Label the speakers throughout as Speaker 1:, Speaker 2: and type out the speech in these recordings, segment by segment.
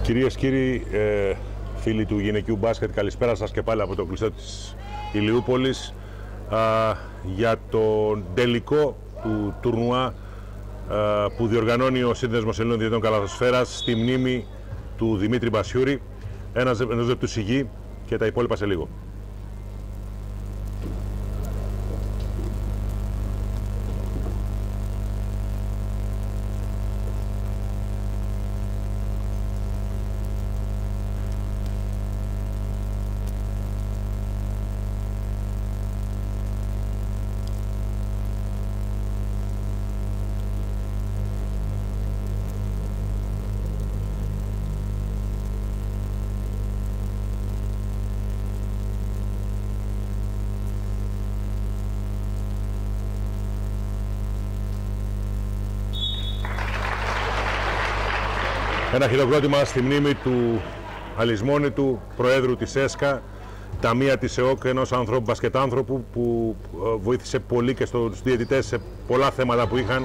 Speaker 1: Κυρίες και κύριοι, φίλοι του γυναικείου μπάσκετ, καλησπέρα σας και πάλι από το κλειστό της Ηλιούπολης για τον τελικό του τουρνουά που διοργανώνει ο Σύνδεσμος Ελλήνων Διαιτητών Καλαθοσφαίρας στη μνήμη του Δημήτρη Μπασιούρη. Ενός λεπτού σιγή και τα υπόλοιπα σε λίγο. Ένα χειροκρότημα στη μνήμη του αλυσμόνητου Προέδρου της ΕΣΚΑ, ταμεία της ΕΟΚ, ενός ανθρώπου, μπασκετάνθρωπου που βοήθησε πολύ και στους διαιτητές σε πολλά θέματα που είχαν.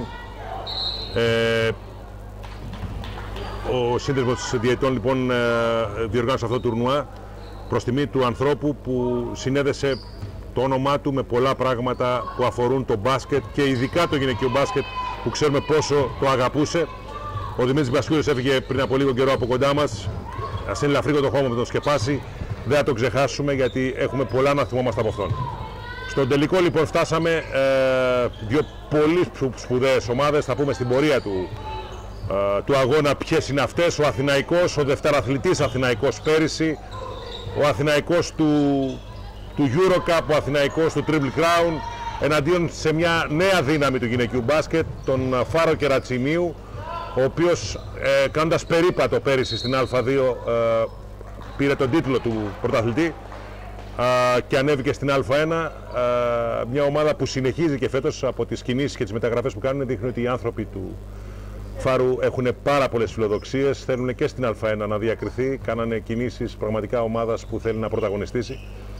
Speaker 1: Ο Σύνδεσμος Διαιτητών λοιπόν διοργάνωσε αυτό το τουρνουά προς τιμή του ανθρώπου που συνέδεσε το όνομά του με πολλά πράγματα που αφορούν το μπάσκετ και ειδικά το γυναικείο μπάσκετ που ξέρουμε πόσο το αγαπούσε. Ο Δημήτρης Μπασιούρης έφυγε πριν από λίγο καιρό από κοντά μας. Ας είναι ελαφρύ το χώμα με τον σκεπάσει. Δεν θα το ξεχάσουμε γιατί έχουμε πολλά να θυμόμαστε από αυτόν. Στον τελικό λοιπόν φτάσαμε δύο πολύ σπουδαίες ομάδες. Θα πούμε στην πορεία του αγώνα ποιες είναι αυτές. Ο Αθηναϊκός, ο δευτεραθλητής Αθηναϊκός πέρυσι. Ο Αθηναϊκός του EuroCup, ο Αθηναϊκός του Triple Crown. Εναντίον σε μια νέα δύναμη του γυναικείου μπάσκετ, τον Φάρο Κερατσινίου, ο οποίος κάνοντας περίπατο πέρυσι στην Α2 πήρε τον τίτλο του πρωταθλητή και ανέβηκε στην Α1. Μια ομάδα που συνεχίζει και φέτος από τις κινήσεις και τις μεταγραφές που κάνουν δείχνει ότι οι άνθρωποι του Φάρου έχουν πάρα πολλές φιλοδοξίες, θέλουν και στην Α1 να διακριθεί, κάνανε κινήσεις πραγματικά ομάδας που θέλει να πρωταγωνιστήσει.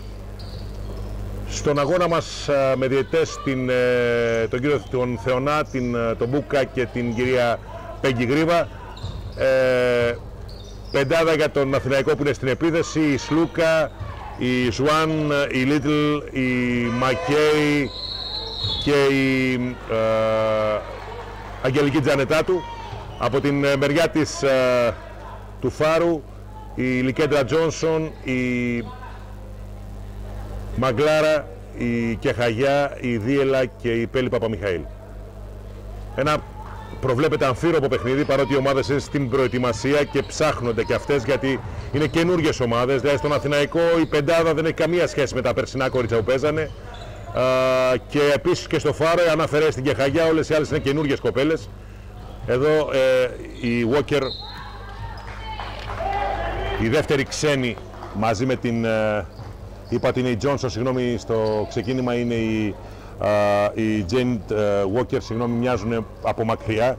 Speaker 1: Στον αγώνα μας με διαιτητές τον κύριο τον Θεωνά, τον Μπούκα και την κυρία Πέγγι Γρίβα, πεντάδα για τον Αθηναϊκό που είναι στην επίδεση, η Σλούκα, η Ζουάν, η Λίτλ, η Μακέι και η Αγγελική Τζανετάτου. Από την μεριά του Φάρου, η Λικέντρα Τζόνσον, η Μαγκλάρα, η Κεχαγιά, η Δίελα και η Πέλη Παπαμιχαήλ. Ένα προβλέπεται αμφίροπο παιχνίδι, παρότι οι ομάδες είναι στην προετοιμασία και ψάχνονται και αυτές γιατί είναι καινούργιες ομάδες. Δηλαδή στον Αθηναϊκό η πεντάδα δεν έχει καμία σχέση με τα περσινά κορίτσια που παίζανε. Και επίσης και στο Φάρο, αν αφαιρέσει την Κεχαγιά, όλες οι άλλες είναι καινούργιες κοπέλες. Εδώ η Walker, η δεύτερη ξένη μαζί με την... είπα ότι είναι η Johnson, συγγνώμη, στο ξεκίνημα είναι η Jane Walker, συγγνώμη, μοιάζουν από μακριά.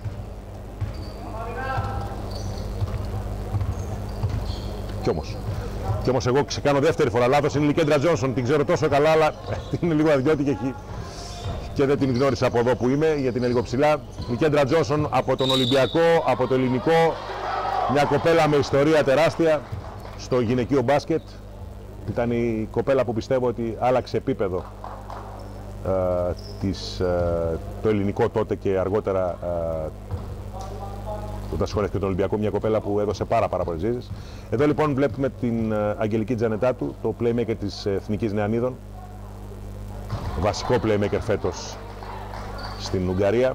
Speaker 1: Κι όμως εγώ κάνω δεύτερη φορά λάθος, είναι η Λικέντρα Johnson, την ξέρω τόσο καλά, αλλά είναι λίγο αδιώτικη και δεν την γνώρισα από εδώ που είμαι, γιατί είναι λίγο ψηλά. Η Λικέντρα Johnson από τον Ολυμπιακό, από το ελληνικό, μια κοπέλα με ιστορία τεράστια στο γυναικείο μπάσκετ. Ήταν η κοπέλα που πιστεύω ότι άλλαξε επίπεδο το ελληνικό τότε και αργότερα όταν σχολιάστηκε τον Ολυμπιακό, μια κοπέλα που έδωσε πάρα πολλές ζήσεις. Εδώ λοιπόν βλέπουμε την Αγγελική Τζανετάτου, το playmaker της Εθνικής Νεανίδων, βασικό playmaker φέτος στην Ουγγαρία.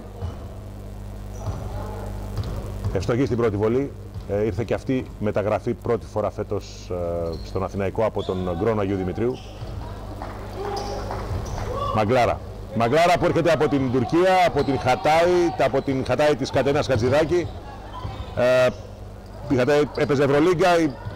Speaker 1: Ευστοχή στην πρώτη βολή. Ήρθε και αυτή μεταγραφή πρώτη φορά φέτος στον Αθηναϊκό από τον Γκρόνο Αγίου Δημητρίου. Μαγκλάρα που έρχεται από την Τουρκία, από την Χατάι της Κατερίνας Χατζηδάκη. Η Χατάι έπαιζε Ευρωλίγκα.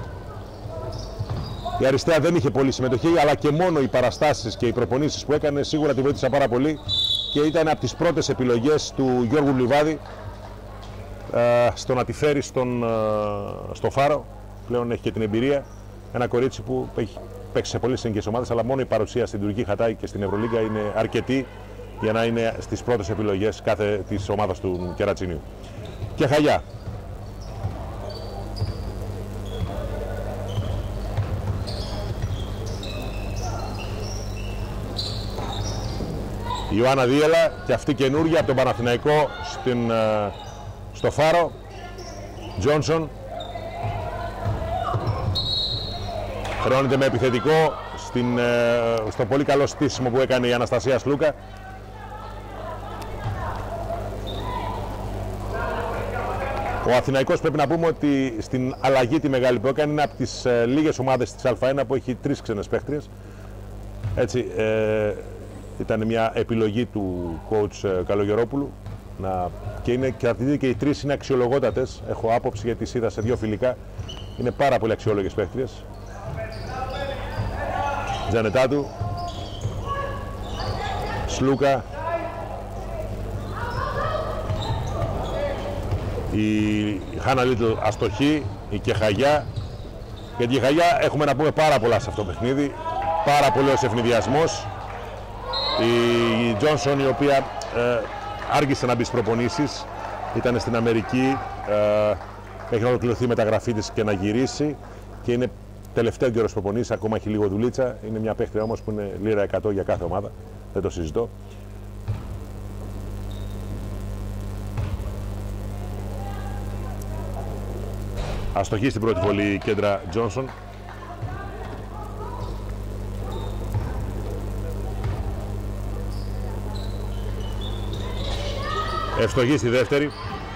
Speaker 1: Η Αριστεία δεν είχε πολύ συμμετοχή, αλλά και μόνο οι παραστάσεις και οι προπονήσεις που έκανε σίγουρα τη βοήθησαν πάρα πολύ και ήταν από τις πρώτες επιλογές του Γιώργου Λιβάδη στο να τη φέρει στο Φάρο. Πλέον έχει και την εμπειρία. Ένα κορίτσι που έχει παίξει σε πολλές εθνικές ομάδες, αλλά μόνο η παρουσία στην Τουρκική Χατάι και στην Ευρωλίγκα είναι αρκετή για να είναι στις πρώτες επιλογές της ομάδας του Κερατσινίου. Και Χαγιά. Ιωάννα Δίελα και αυτή καινούργια από τον Παναθηναϊκό στο Φάρο. Τζόνσον. Χρεώνεται με επιθετικό στο πολύ καλό στήσιμο που έκανε η Αναστασία Σλούκα. Ο Αθηναϊκός πρέπει να πούμε ότι στην αλλαγή τη μεγάλη που έκανε είναι από τις λίγες ομάδες της Α1 που έχει 3 ξένες παίχτριες. Έτσι, ήταν μια επιλογή του coach Καλογερόπουλου και οι 3 είναι αξιολογότατες. Έχω άποψη γιατί τις είδα σε 2 φιλικά. Είναι πάρα πολύ αξιόλογες παίχτριες. Τζανετάτου, Σλούκα, η Χάνα Λίτλ αστοχή, η Κεχαγιά. Για την Κεχαγιά έχουμε να πούμε πάρα πολλά σε αυτό το παιχνίδι. Πάρα πολλός ευνηδιασμός. Η Τζόνσον, η οποία άργησε να μπει στις προπονήσεις, ήταν στην Αμερική, έχει ολοκληρωθεί η μεταγραφή της και να γυρίσει και είναι τελευταίο καιρός προπονήσεις, ακόμα έχει λίγο δουλίτσα. Είναι μια παίχτρια όμως που είναι λίρα 100 για κάθε ομάδα, δεν το συζητώ. Αστοχή στην πρώτη βολή η κέντρα Τζόνσον. Ευστοχή στη δεύτερη.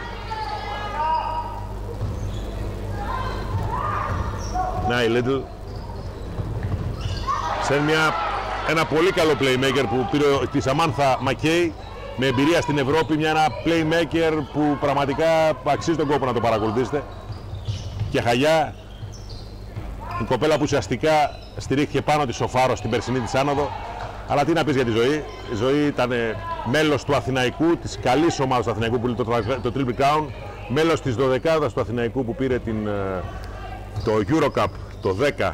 Speaker 1: Να η Λίτλ. Σε ένα πολύ καλό playmaker που πήρε τη Σαμάνθα Μακέι, με εμπειρία στην Ευρώπη, ένα playmaker που πραγματικά αξίζει τον κόπο να το παρακολουθήσετε. Και Χαγιά, η κοπέλα που ουσιαστικά στηρίχθηκε πάνω της στο Φάρο στην περσινή της άνοδο. Αλλά τι να πεις για τη Ζωή. Η Ζωή ήταν μέλος του Αθηναϊκού, της καλής ομάδας του Αθηναϊκού που πήρε το Triple Crown, μέλος της 12ης του Αθηναϊκού που πήρε το Eurocup το 10.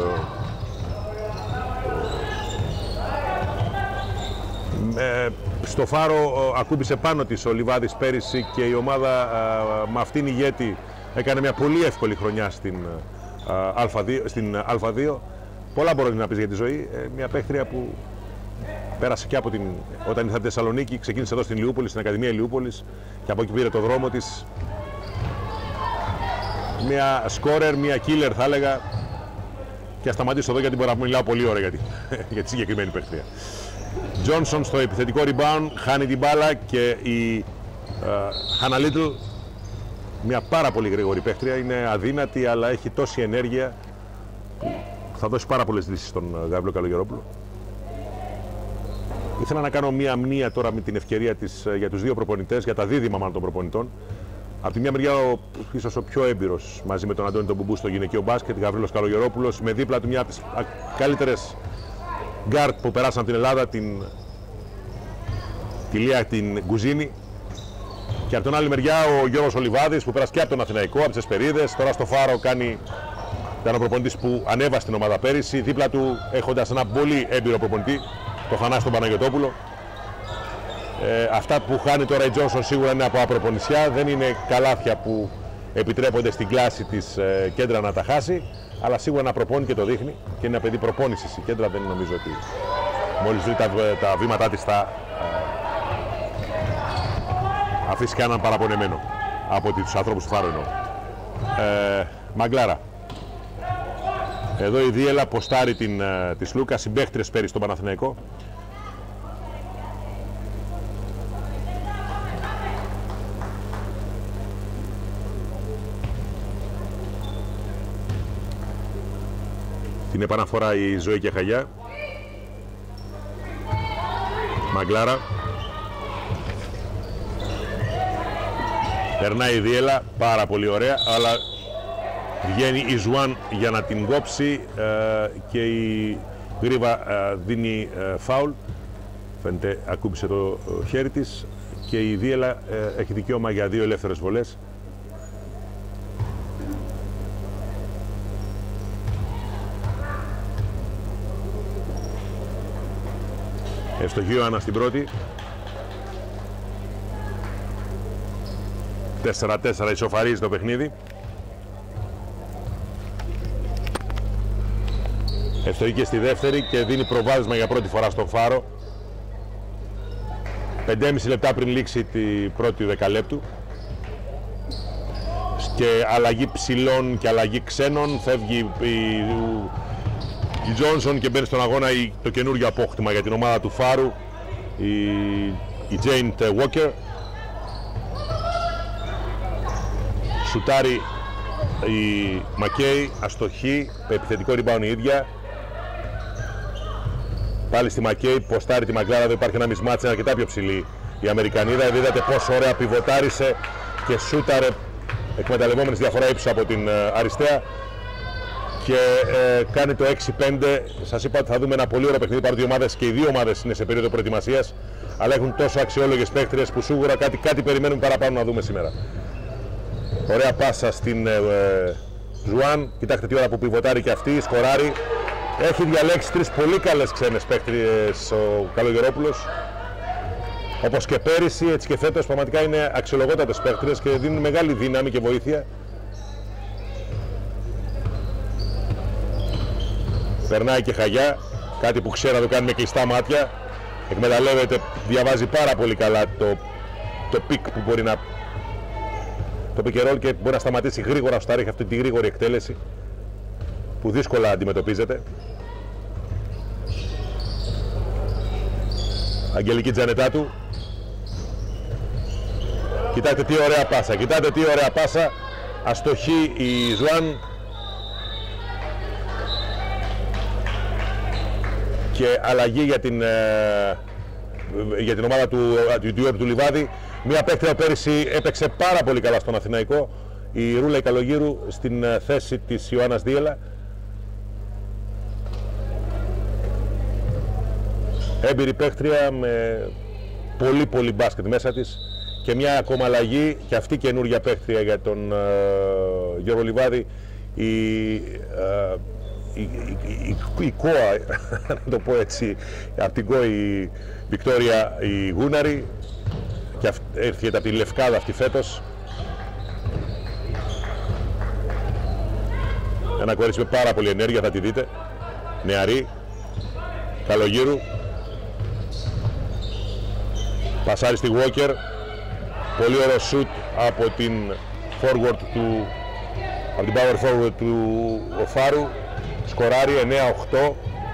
Speaker 1: Στο Φάρο ακούμπησε πάνω της ο Λιβάδης πέρυσι και η ομάδα με αυτήν ηγέτη έκανε μια πολύ εύκολη χρονιά στην Α2. Πολλά μπορεί να πεις για τη Ζωή. Μια παίχτρια που πέρασε και όταν ήρθε από τη Θεσσαλονίκη, ξεκίνησε εδώ στην Ηλιούπολη, στην Ακαδημία Ηλιούπολης και από εκεί πήρε το δρόμο της. Μια σκόρερ, μια killer θα έλεγα. Και θα σταματήσω εδώ γιατί μπορώ να μιλάω πολύ ώρα για τη συγκεκριμένη παίχτρια. Τζόνσον στο επιθετικό rebound, χάνει την μπάλα και η Χάνα Λίτλ, μια πάρα πολύ γρήγορη παίχτρια, είναι αδύνατη αλλά έχει τόση ενέργεια. Θα δώσει πάρα πολλές λύσεις στον Γαβρίλο Καλογερόπουλο. Ήθελα να κάνω μία μνήα τώρα με την ευκαιρία για τους δύο προπονητές, για τα δίδυμα μάλλον των προπονητών. Από τη μια μεριά ίσως ο πιο έμπειρος μαζί με τον Αντώνη τον Μπουμπού στο γυναικείο μπάσκετ, Γαβρίλος Καλογερόπουλος, με δίπλα του μια από τις καλύτερες γκάρτ που περάσαν από την Ελλάδα, τη Λία την Γκουζίνη. Και από την άλλη μεριά ο Γιώργος Ολιβάδης που πέρασε και από τον Αθηναϊκό, από τις Εσπερίδες, τώρα στο Φάρο ήταν ο προπονητής που ανέβασε την ομάδα πέρυσι, δίπλα του έχοντας ένα πολύ έμπειρο προπονητή, το Θανάση τον Παναγιωτόπουλο. Αυτά που χάνει τώρα η Τζόνσον σίγουρα είναι από απροπονησιά, δεν είναι καλάθια που επιτρέπονται στην κλάση της Κέντρα να τα χάσει, αλλά σίγουρα να προπώνει και το δείχνει και είναι ένα παιδί προπόνησης η Κέντρα, δεν νομίζω ότι μόλις δει τα βήματά της θα αφήσει κανέναν παραπονεμένο από τους ανθρώπους του Φάρου εννοώ. Μαγκλάρα. Εδώ η Δίελα ποστάρει τη Σλούκα, συμπαίχτριες πέρυσι στον Παναθηναϊκό. Την επαναφορά η Ζωή και Χαγιά. Μαγκλάρα. Περνάει η Δίελα, πάρα πολύ ωραία, αλλά βγαίνει η Ζουάν για να την κόψει και η Γρίβα δίνει φάουλ. Φαίνεται ακούμπησε το χέρι της και η Δίελα έχει δικαίωμα για 2 ελεύθερες βολές. Ευστοχή ο Άννα στην πρώτη. 4-4 ισοφαρίζει το παιχνίδι. Ευστοχή και στη δεύτερη και δίνει προβάδισμα για πρώτη φορά στον Φάρο. 5,5 λεπτά πριν λήξει την πρώτη δεκαλέπτου. Και αλλαγή ψηλών και αλλαγή ξένων. Φεύγει η Τζόνσον και μπαίνει στον αγώνα το καινούργιο απόκτημα για την ομάδα του Φάρου, η Τζέιν Walker. Σουτάρει η Μακέι, αστοχή, επιθετικό rebound η ίδια. Πάλι στη Μακέι, ποστάρει τη Μαγκλάρα, εδώ υπάρχει ένα μισμάτσι, είναι αρκετά πιο ψηλή η Αμερικανίδα. Είδατε πόσο ωραία πιβοτάρισε και σούταρε εκμεταλλευόμενης διαφορά ύψους από την αριστεία και κάνει το 6-5. Σας είπα ότι θα δούμε ένα πολύ ωραίο παιχνίδι, παρότι οι ομάδες και οι δύο ομάδες είναι σε περίοδο προετοιμασίας, αλλά έχουν τόσο αξιόλογες παίκτριες που σίγουρα κάτι περιμένουμε παραπάνω να δούμε σήμερα. Ωραία πάσα στην Ζουάν, κοιτάξτε τι ώρα που πιβοτάρει και αυτή, σκοράρει. Έχει διαλέξει τρεις πολύ καλές ξένες παίκτριες ο Καλογερόπουλος. Όπως και πέρυσι, έτσι και φέτος, πραγματικά είναι αξιολογότατες παίκτριες και δίνουν μεγάλη δύναμη και βοήθεια. Περνάει και Χαγιά, κάτι που ξέρει να το κάνει με κλειστά μάτια. Εκμεταλλεύεται, διαβάζει πάρα πολύ καλά το πικ που μπορεί να... το pick and roll και μπορεί να σταματήσει γρήγορα στο έχει αυτή τη γρήγορη εκτέλεση που δύσκολα αντιμετωπίζεται. Αγγελική Τζανετάτου. Κοιτάξτε τι ωραία πάσα, κοιτάξτε τι ωραία πάσα. Αστοχή η Ζουάν. Και αλλαγή για την ομάδα του Λιβάδη. Μια παίκτρια πέρυσι έπαιξε πάρα πολύ καλά στον Αθηναϊκό, η Ρούλα η Καλογύρου, στην θέση της Ιωάννας Δίελα. Έμπειρη παίκτρια με πολύ μπάσκετ μέσα της και μια ακόμα αλλαγή και αυτή καινούργια παίκτρια για τον Γιώργο Λιβάδη, η ΚΟΑ, να το πω έτσι, από την ΚΟΑ η Βικτόρια η Γούναρη, και έρχεται από τη Λευκάδα αυτή φέτος. Ένα κορίτσι με πάρα πολύ ενέργεια, θα τη δείτε, νεαρή, Καλογύρου. Πασάρι στη Walker, πολύ ωραίο shoot από την forward από την power forward του Φάρου. Σκοράρει 9-8.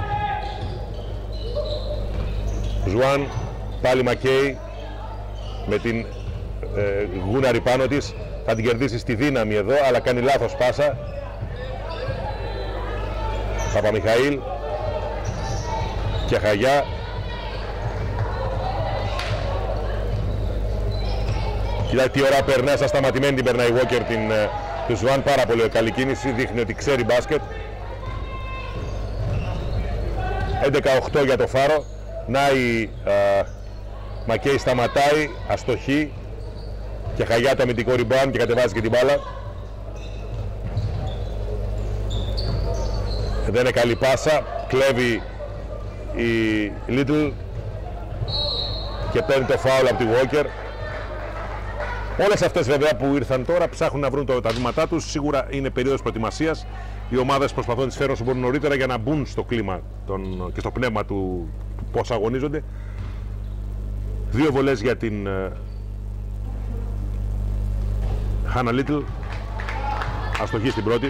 Speaker 1: Ζουάν, πάλι Μακέι με την Γούναρη πάνω της, θα την κερδίσει στη δύναμη εδώ, αλλά κάνει λάθος πάσα. Παπαμιχαήλ και Χαγιά. Κοιτάξτε τι ώρα περνά, σαν σταματημένη την περνάει η Walker του Ζουάν, πάρα πολύ καλή κίνηση, δείχνει ότι ξέρει μπάσκετ. 11-8 για το Φάρο. Να η Μακέι σταματάει, αστοχή και Χαγιά το αμυντικό rebound και κατεβάζει και την μπάλα. Δεν είναι καλή πάσα, κλέβει η Little και παίρνει το φάουλ από τη Walker. Όλες αυτές βέβαια που ήρθαν τώρα ψάχνουν να βρουν τα βήματά τους. Σίγουρα είναι περίοδος προετοιμασίας. Οι ομάδες προσπαθούν να τις φέρουν όσο μπορούν νωρίτερα για να μπουν στο κλίμα και στο πνεύμα του πώς αγωνίζονται. Δύο βολές για την Hannah Little. Αστοχή στην πρώτη.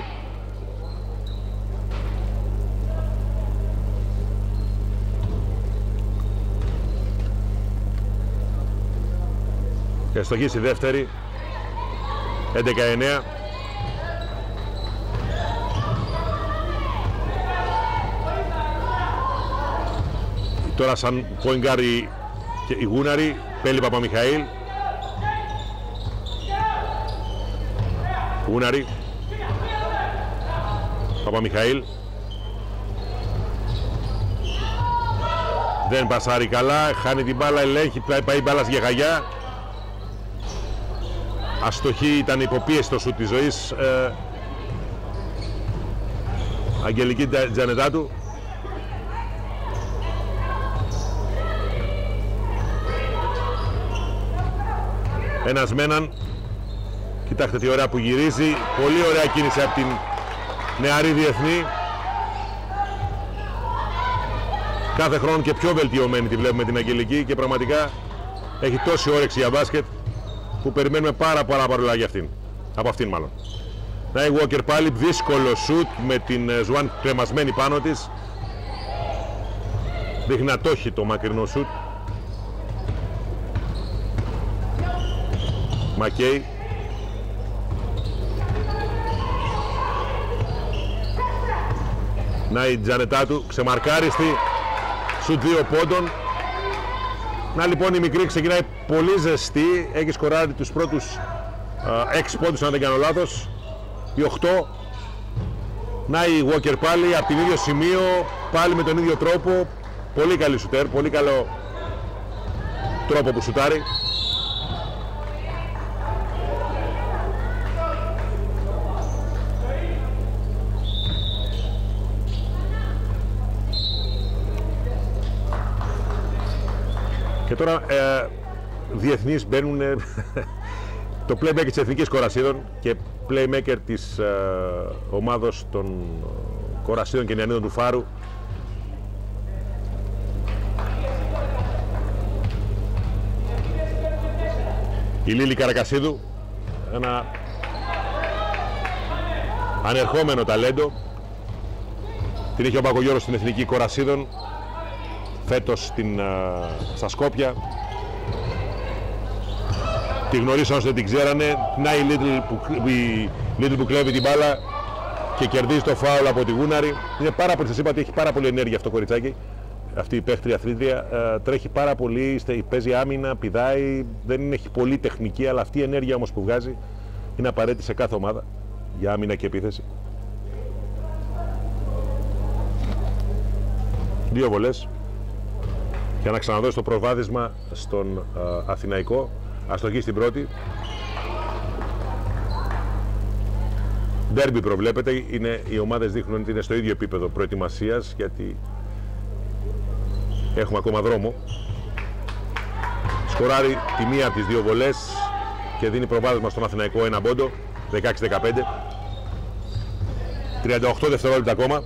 Speaker 1: Και αστοχή στη δεύτερη. 11-9. Τώρα σαν point guard η Γούναρη, Πέλη Παπαμιχαήλ. Γούναρη, Παπαμιχαήλ. Δεν πασάρει καλά, χάνει την μπάλα, ελέγχει, πάει μπάλα για Χαγιά. Αστοχή, ήταν υποπίεση το σουτ της ζωής. Αγγελική Τζανετάτου. Ένας με έναν. Κοιτάξτε τι ωραία που γυρίζει. Πολύ ωραία κίνηση από την νεαρή διεθνή. Κάθε χρόνο και πιο βελτιωμένη τη βλέπουμε την Αγγελική και πραγματικά Έχει τόση όρεξη για μπάσκετ που περιμένουμε πάρα πολλά για αυτήν. Από αυτήν μάλλον. Να η Walker πάλι, δύσκολο σουτ με την Ζουάν κρεμασμένη πάνω της. Δείχνει να το έχει το μακρινό σουτ. Μακέι. Να η Τζανετάτου, ξεμαρκάριστη, σουτ 2 πόντων. Να λοιπόν η μικρή ξεκινάει πολύ ζεστή, έχει σκοράρει τους πρώτους 6 πόντους αν δεν κάνω λάθος, οι 8. Να η Walker πάλι, από την ίδιο σημείο, πάλι με τον ίδιο τρόπο. Πολύ καλή σουτέρ, πολύ καλό τρόπο που σουτάρει. Και τώρα διεθνείς μπαίνουν το playmaker της Εθνικής Κορασίδων και playmaker της ομάδος των Κορασίδων και Νεανίδων του Φάρου. Η Λίλη Καρακασίδου, ένα ανερχόμενο ταλέντο. Την είχε ο Μπακογιώρος στην Εθνική Κορασίδων, φέτος στα Σκόπια. Τη γνωρίσαν όσο δεν την ξέρανε. Να η Λίτλ που κλέβει την μπάλα και κερδίζει το φάουλ από τη Γούναρη. Είναι πάρα πολύ, σας είπα ότι έχει πάρα πολύ ενέργεια αυτό το κοριτσάκι. Αυτή η παίχτρια αθλήτρια τρέχει πάρα πολύ, παίζει άμυνα, πηδάει, δεν έχει πολύ τεχνική, αλλά αυτή η ενέργεια όμως που βγάζει είναι απαραίτητη σε κάθε ομάδα για άμυνα και επίθεση. 2 βολές για να ξαναδώσει το προβάδισμα στον Αθηναϊκό. Αστοχή στην πρώτη. Ντέρμπι προβλέπεται, οι ομάδες δείχνουν ότι είναι στο ίδιο επίπεδο προετοιμασίας, γιατί έχουμε ακόμα δρόμο. Σκοράρει τη μία από τις 2 βολές και δίνει προβάδισμα στον Αθηναϊκό 1 πόντο, 16-15. 38 δευτερόλεπτα ακόμα.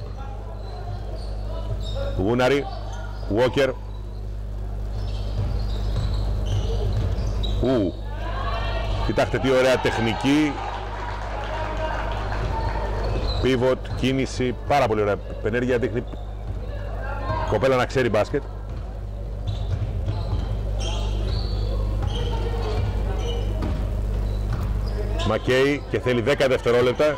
Speaker 1: Γούναρη, Walker. Κοιτάξτε τι ωραία τεχνική. Pivot, κίνηση, πάρα πολύ ωραία πενέργεια, δείχνει κοπέλα να ξέρει μπάσκετ. Μακέι και θέλει 10 δευτερόλεπτα.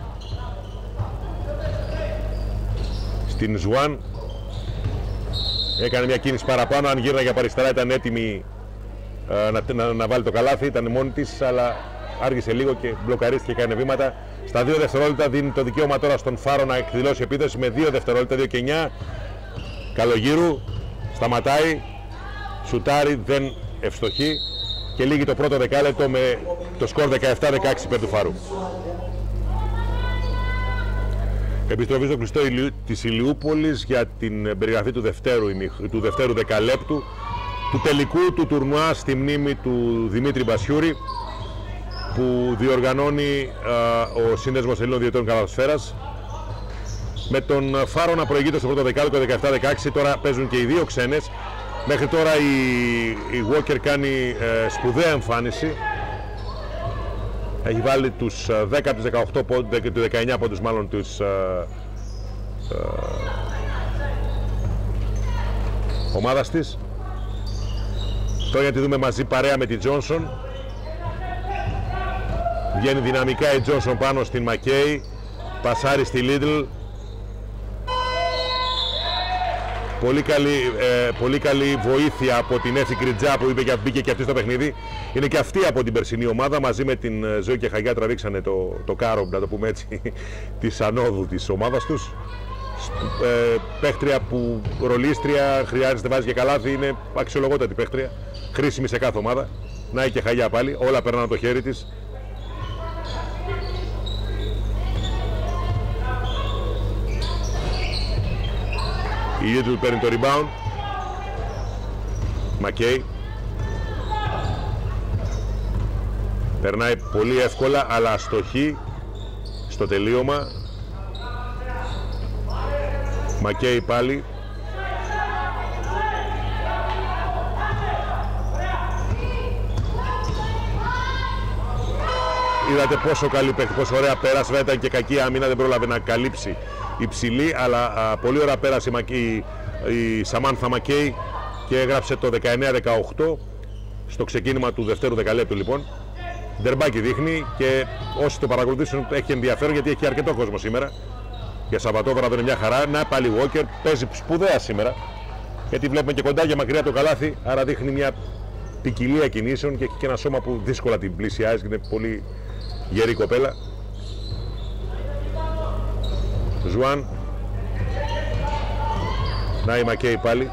Speaker 1: Στην Ζουάν έκανε μια κίνηση παραπάνω, αν γύρναγε από αριστερά ήταν έτοιμη να βάλει το καλάθι, ήταν μόνη της, αλλά άργησε λίγο και μπλοκαρίστηκε και έκανε βήματα. Στα 2 δευτερόλεπτα δίνει το δικαίωμα τώρα στον Φάρο να εκδηλώσει επίθεση με 2 δευτερόλεπτα, 2 και 9. Καλογύρου, σταματάει, σουτάρει, δεν ευστοχεί και λύγει το πρώτο δεκάλεπτο με το σκορ 17-16 υπέρ του Φάρου. Επιστροφή στο κλειστό της Ηλιούπολης για την περιγραφή του δευτέρου δεκαλέπτου του τελικού του τουρνουά στη μνήμη του Δημήτρη Μπασιούρη, που διοργανώνει ο Σύνδεσμος Ελλήνων Διαιτητών Καλαθοσφαίρας, με τον Φάρο να προηγείται στο πρώτο δεκάλεπτο 17-16. Τώρα παίζουν και οι 2 ξένες. Μέχρι τώρα η Walker κάνει σπουδαία εμφάνιση. Έχει βάλει τους 10 από τους 18 πόντους, του 19 πόντους μάλλον τους ομάδας της. Τώρα για τη δούμε μαζί παρέα με τη Τζόνσον. Βγαίνει δυναμικά η Τζόνσον πάνω στην Μακέι. Πασάρει στη Λίτλ. Πολύ καλή βοήθεια από την Έφη Κριτζά που μπήκε και αυτή στο παιχνίδι. Είναι και αυτή από την περσινή ομάδα. Μαζί με την Ζωή και Χαγιά τραβήξανε το κάρο, να το πούμε έτσι, της ανόδου της ομάδας τους. Παίχτρια που ρολίστρια, χρειάζεται, βάζει και καλάθι, είναι αξιολογότατη παίχτρια. Χρήσιμη σε κάθε ομάδα. Να έχει και Χαγιά πάλι, όλα περνάνε το χέρι της. Η Λίτλ παίρνει το rebound. Μακέι. Περνάει πολύ εύκολα, αλλά αστοχή στο τελείωμα. Μακέι πάλι. είδατε πόσο καλή παίχτη, πόσο ωραία πέρασε. Βέβαια ήταν και κακή άμυνα, δεν πρόλαβε να καλύψει υψηλή, αλλά πολύ ωραία πέρασε η Σαμάνθα Μακέι και έγραψε το 19-18 στο ξεκίνημα του δευτέρου δεκαλέπτου λοιπόν. Ντερμπάκι δείχνει και όσοι το παρακολουθήσουν έχει ενδιαφέρον γιατί έχει αρκετό κόσμο σήμερα. Για Σαββατόβραδο είναι μια χαρά. Να πάλι Walker παίζει σπουδαία σήμερα γιατί βλέπουμε και κοντά και μακριά το καλάθι, άρα δείχνει μια ποικιλία κινήσεων και έχει και ένα σώμα που δύσκολα την πλησιάζει και είναι πολύ γερή κοπέλα. Ζουάν. Να η Μακέι πάλι.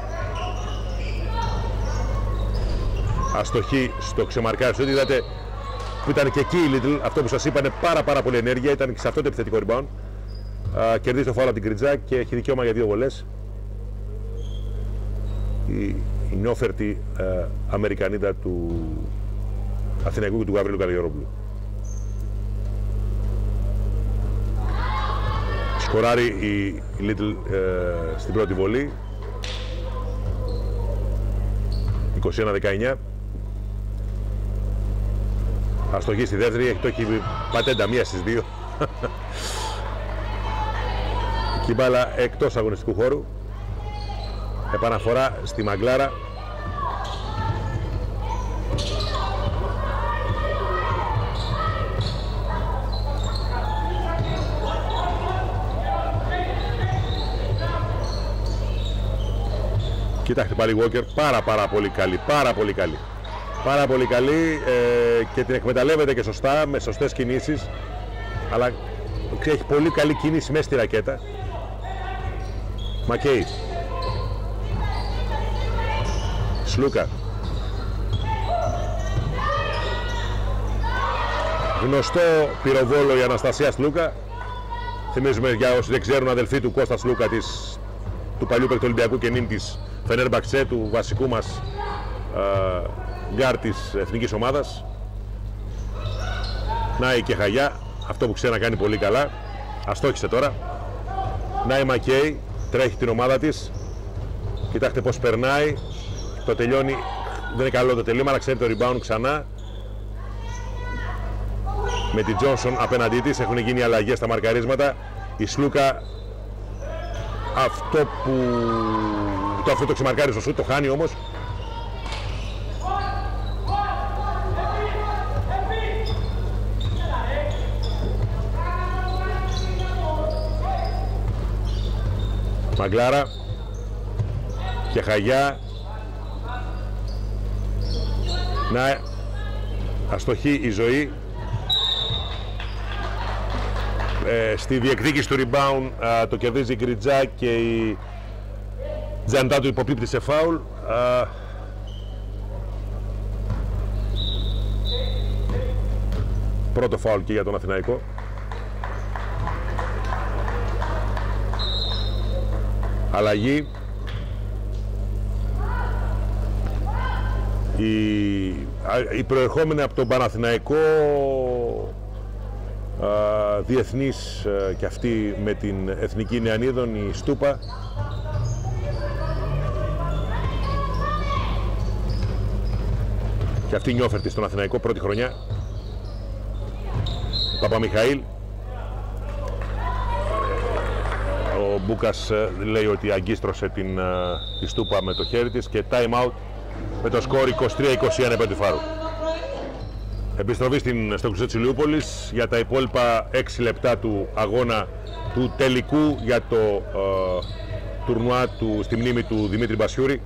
Speaker 1: Αστοχή στο ξεμαρκάριστο. Είδατε που ήταν και εκεί η Little, αυτό που σας είπα, είναι πάρα πολύ ενέργεια, ήταν και σε αυτό το επιθετικό rebound. Κερδίζει το φάουλ από την Κριτζά και έχει δικαίωμα για 2 βολές. Η νιόφερτη Αμερικανίδα του Αθηναϊκού και του Γαβρίλου Καλιορόπουλου. Σκοράρει η Little στην πρώτη βολή. 21-19. Αστοχή στη δεύτερη, το έχει πατέντα μία στις 2. Και η μπάλα εκτός αγωνιστικού χώρου. Επαναφορά στη Μαγκλάρα. Κοιτάξτε πάλι Walker, πάρα πολύ καλή, πάρα πολύ καλή και την εκμεταλλεύεται και σωστά, με σωστές κινήσεις, αλλά έχει πολύ καλή κίνηση μέσα στη ρακέτα. Μακέι. Σλούκα. Γνωστό πυροβόλο η Αναστασία Σλούκα. Θυμίζουμε για όσοι δεν ξέρουν, αδελφή του Κώστα Σλούκα, του παλιού παίκτη Ολυμπιακού και νυν της Φενέρμπαξε, του βασικού μας γκάρ της εθνικής ομάδας. Να η Κεχαγιά, αυτό που ξέρει να κάνει πολύ καλά. Αστόχησε τώρα. Να η Μακέι, τρέχει την ομάδα της. Κοιτάξτε πως περνάει. Το τελειώνει, δεν είναι καλό το τελείωμα, αλλά ξέρει το rebound ξανά. Με την Τζόνσον απέναντί της έχουν γίνει αλλαγές στα μαρκαρίσματα. Η Σλούκα αυτό το ξεμαρκάριστο σου το χάνει όμως. Μαγκλάρα και Χαγιά. Να αστοχή η Ζωή. Στη διεκδίκηση του rebound το κερδίζει η Γκριτζά και η Τζαντάτου υποπίπτει σε φάουλ. Πρώτο φάουλ και για τον Αθηναϊκό. Αλλαγή. Η προερχόμενη από τον Παναθηναϊκό διεθνής και αυτή με την Εθνική Νεανίδων, η Στούπα. Και αυτή νιόφερτη στον Αθηναϊκό πρώτη χρονιά. Παπαμιχαήλ. Ο Μπούκας λέει ότι αγκίστρωσε τη Στούπα με το χέρι της και time out με το σκορ 23-21 επί του Φάρου. Επιστροφή στο Κουτσό της Ηλιούπολης για τα υπόλοιπα 6 λεπτά του αγώνα του τελικού για το τουρνουά στη μνήμη του Δημήτρη Μπασιούρη.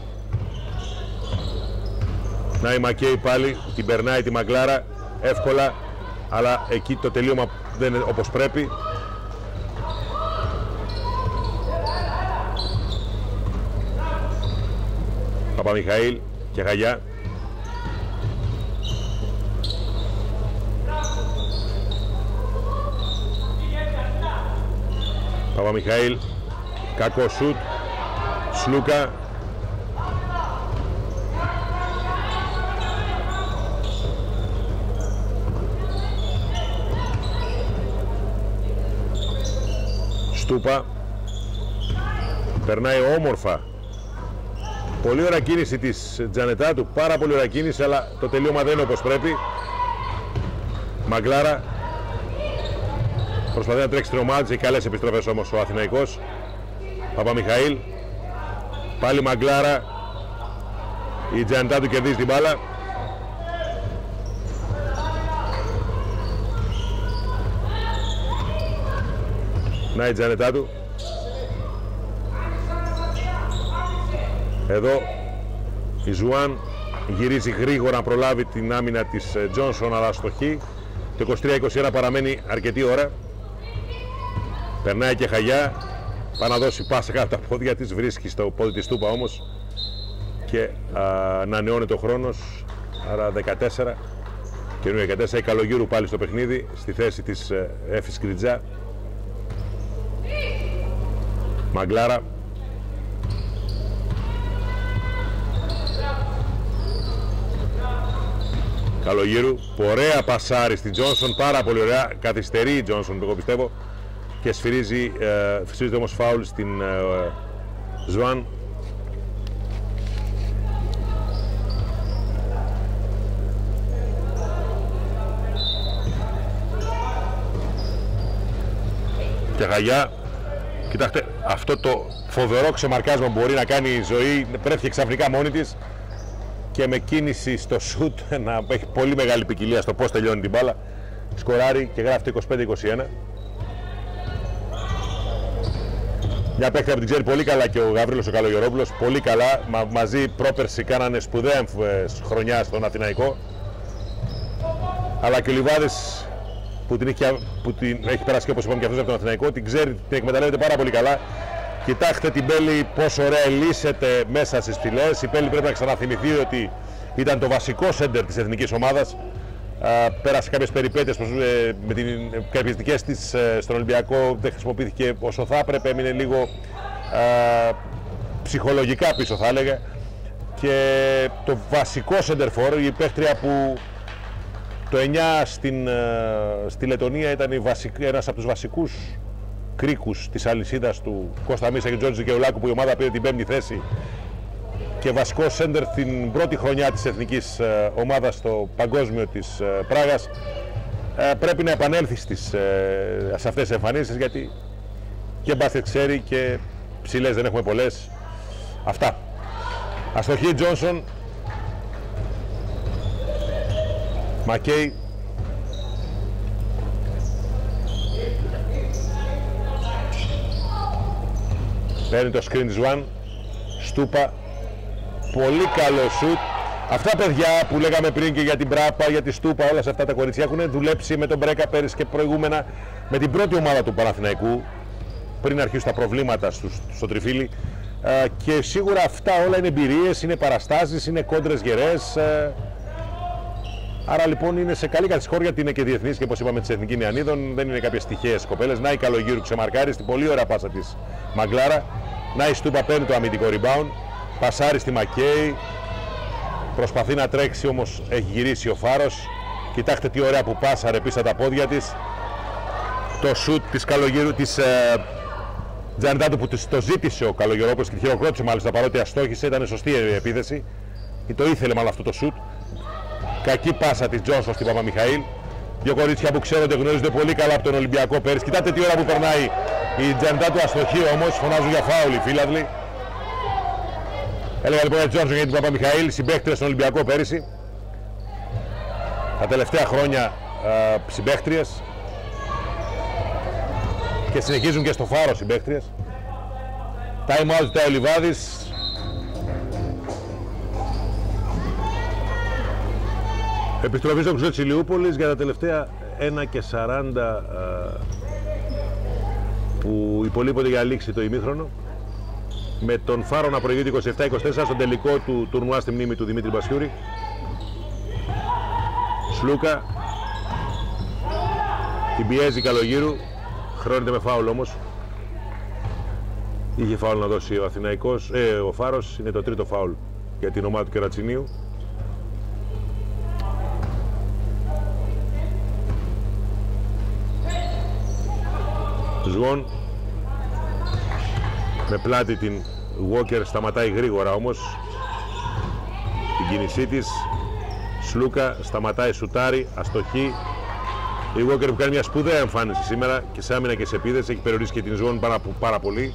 Speaker 1: Να η Μακέι πάλι, την περνάει τη Μαγκλάρα εύκολα, αλλά εκεί το τελείωμα δεν είναι όπως πρέπει. Παπαμιχαήλ και Χαγιά. Παπαμιχαήλ, κακό σουτ. Σλούκα. Στούπα. Περνάει όμορφα. Πολύ ωραία κίνηση της Τζανετάτου, πάρα πολύ ωραία κίνηση, αλλά το τελείωμα δεν είναι όπως πρέπει. Μαγκλάρα προσπαθεί να τρέξει την ομάδα της, έχει καλές επιστροφές όμως ο Αθηναϊκός. Παπαμιχαήλ, πάλι Μαγκλάρα, η Τζανετάτου κερδίζει την μπάλα. Να η Τζανετάτου. Εδώ η Ζουάν γυρίζει γρήγορα να προλάβει την άμυνα της Τζόνσον, αλλά αστοχή. Το 23-21 παραμένει αρκετή ώρα. Περνάει και Χαγιά, πάει να δώσει πάσα κάτω από τα πόδια της, βρίσκει στο πόδι της Τούπα όμως και ανανεώνεται ο χρόνος, άρα 14. Καινούργια 14, η Καλογύρου πάλι στο παιχνίδι, στη θέση της Έφη Σκριτζά. Μαγκλάρα. Καλογύρου, ωραία πασάρι στην Τζόνσον, πάρα πολύ ωραία, καθυστερεί η Τζόνσον εγώ πιστεύω και σφυρίζεται όμως φάουλ στην Ζουάν. Και Χαγιά, κοιτάξτε, αυτό το φοβερό ξεμαρκάσμα που μπορεί να κάνει η Ζωή, βρέθηκε ξαφνικά μόνη της και με κίνηση στο σουτ να έχει πολύ μεγάλη ποικιλία στο πώς τελειώνει την μπάλα. Σκοράρει και γράφει το 25-21. Μια παίκτρια που την ξέρει πολύ καλά και ο Γαβρίλος ο Καλογερόπουλος, πολύ καλά, μαζί πρόπερση κάνανε σπουδαία χρονιά στον Αθηναϊκό. Αλλά και ο Λιβάδης που την έχει περάσει και όπως είπαμε και αυτός από τον Αθηναϊκό, την ξέρει, την εκμεταλλεύεται πάρα πολύ καλά. Κοιτάξτε την Πέλη πόσο ωραία λύσεται μέσα στις φυλές. Η Πέλη πρέπει να ξαναθυμηθεί ότι ήταν το βασικό σέντερ της εθνικής ομάδας. Πέρασε κάποιες περιπέτειες με τις καπιεστικές της στον Ολυμπιακό, δεν χρησιμοποιήθηκε όσο θα έπρεπε, έμεινε λίγο ψυχολογικά πίσω θα έλεγα. Και το βασικό σέντερ φόρ, η παίκτρια που το 9 στη Λετωνία ήταν ένας από τους βασικούς κρίκους της αλυσίδας του Κώστα Μίσα και Τζόρτζη Δικαιουλάκου, που η ομάδα πήρε την 5η θέση και βασικό σέντερ την πρώτη χρονιά της εθνικής ομάδας στο παγκόσμιο της Πράγας, πρέπει να επανέλθει σε αυτές τις εμφανίσεις, γιατί και μπάσκετ ξέρει και ψηλές δεν έχουμε πολλές. Αυτά. Αστοχή Τζόνσον. Μακέι. Παίρνει το screen της One. Στούπα. Πολύ καλό σουτ. Αυτά παιδιά που λέγαμε πριν και για την Μπράπα, για τη Στούπα, όλα σε αυτά τα κορίτσια έχουν δουλέψει με τον Μπρέκα πέρυσι και προηγούμενα με την πρώτη ομάδα του Παναθηναϊκού πριν αρχίσουν τα προβλήματα στο τριφύλι. Και σίγουρα αυτά όλα είναι εμπειρίες, είναι παραστάσεις, είναι κόντρες γερές. Άρα λοιπόν είναι σε καλή κατηγορία, γιατί είναι και διεθνής και όπως είπαμε της Εθνικής Νεανίδων, δεν είναι κάποιες τυχαίες κοπέλες. Να η Καλογύρου ξεμαρκάρει στην πολύ ωραία πάσα της Μαγκλάρα. Να η Στούπα παίρνει το αμυντικό rebound. Πασάρει στη Μακέι. Προσπαθεί να τρέξει όμως έχει γυρίσει ο Φάρος. Κοιτάξτε τι ωραία που πάσαρε πίσω τα πόδια της. Το σουτ της Καλογύρου, της Τζανετάτου που το ζήτησε ο Καλογερόπουλος και τη χειροκρότησε μάλιστα παρότι αστόχησε, ήταν σωστή η επίθεση. Το ήθελε μάλλον αυτό το σουτ. Κακή πάσα της Τζόνσον στην Παπαμιχαήλ. Δύο κορίτσια που ξέρονται, γνωρίζονται πολύ καλά από τον Ολυμπιακό πέρυσι. Κοιτάτε τι ώρα που περνάει η Τζανετάτου, αστοχή όμως, φωνάζουν για φάουλ οι φίλαθλοι. Έλεγα λοιπόν για Τζόνσον για την Παπαμιχαήλ, συμπαίκτρια στον Ολυμπιακό πέρυσι. Τα τελευταία χρόνια συμπαίκτριες. Και συνεχίζουν και στο Φάρο συμπαίκτριες. Time out ζητάει ο Λιβάδης. Επιστροφή στο Χρυσό της Ηλιούπολης για τα τελευταία 1:40 που υπολείπονται για λήξη το ημίχρονο. Με τον Φάρο να προηγείται 27-24 στον τελικό του τουρνουά στη μνήμη του Δημήτρη Μπασιούρη. Σλούκα. Την πιέζει Καλογύρου. Χρώνεται με φάουλ όμως. Είχε φάουλ να δώσει ο Αθηναϊκός, ο Φάρος. Είναι το τρίτο φάουλ για την ομάδα του Κερατσινίου. Ζγόν με πλάτη την Walker, σταματάει γρήγορα όμως την κίνησή της. Σλούκα σταματάει, σουτάρει, αστοχή. Η Walker που κάνει μια σπουδαία εμφάνιση σήμερα και σε άμυνα και σε επίδεση, έχει περιορίσει και την ζώνη πάρα πολύ.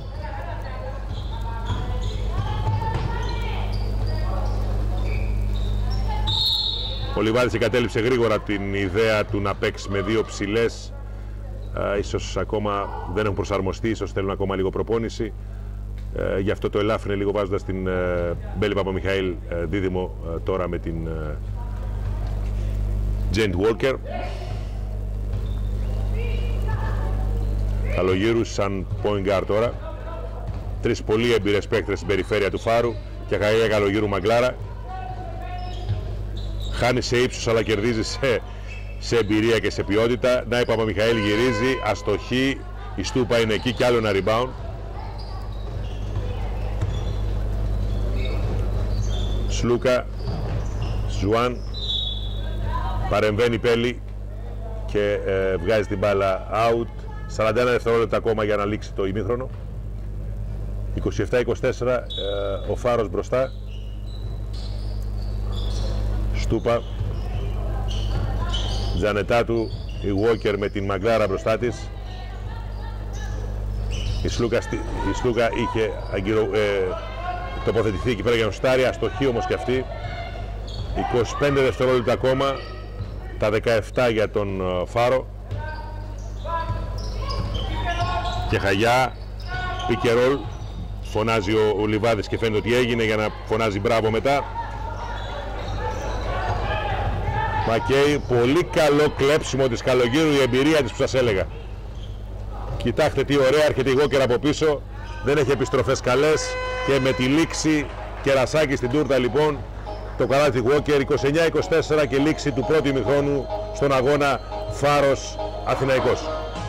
Speaker 1: Ο Λιβάδης εγκατέλειψε γρήγορα την ιδέα του να παίξει με δύο ψηλές. Ίσως ακόμα δεν έχουν προσαρμοστεί, ίσως θέλουν ακόμα λίγο προπόνηση. Γι' αυτό το ελάφρυνε λίγο βάζοντας την Μπέλη Παπαμιχαήλ δίδυμο τώρα με την Τζέιντ Walker. Καλογύρους σαν point guard τώρα. Τρεις πολύ έμπειρες παίκτες στην περιφέρεια του Φάρου και Χαγιά Καλογύρου Μαγκλάρα. Χάνει σε ύψος αλλά κερδίζει σε εμπειρία και σε ποιότητα. Να η Παπαμιχαήλ γυρίζει, αστοχή, η Στούπα είναι εκεί και άλλο ένα rebound. Σλούκα, Ζουάν, παρεμβαίνει Πέλη και βγάζει την μπάλα out. 41 δευτερόλεπτα ακόμα για να λήξει το ημίχρονο. 27-24, ο Φάρος μπροστά. Στούπα, Τζανετάτου, η Walker με την Μαγκλάρα μπροστά της. Η Σλούκα είχε τοποθετηθεί εκεί πέρα για νοστάρια, αστοχή όμως και αυτή. 25 δευτερόλεπτα ακόμα, τα 17 για τον Φάρο. Και Χαγιά, pick and roll, φωνάζει ο Λιβάδης και φαίνεται ότι έγινε για να φωνάζει μπράβο μετά. Μακέι, πολύ καλό κλέψιμο της Καλογύρου, η εμπειρία της που σας έλεγα. Κοιτάξτε τι ωραία, έρχεται η Walker από πίσω, δεν έχει επιστροφές καλές και με τη λήξη κερασάκι στην τούρτα λοιπόν το καλάθι Walker. 29-24 και λήξη του πρώτου ημιχρόνου στον αγώνα Φάρος Αθηναϊκός.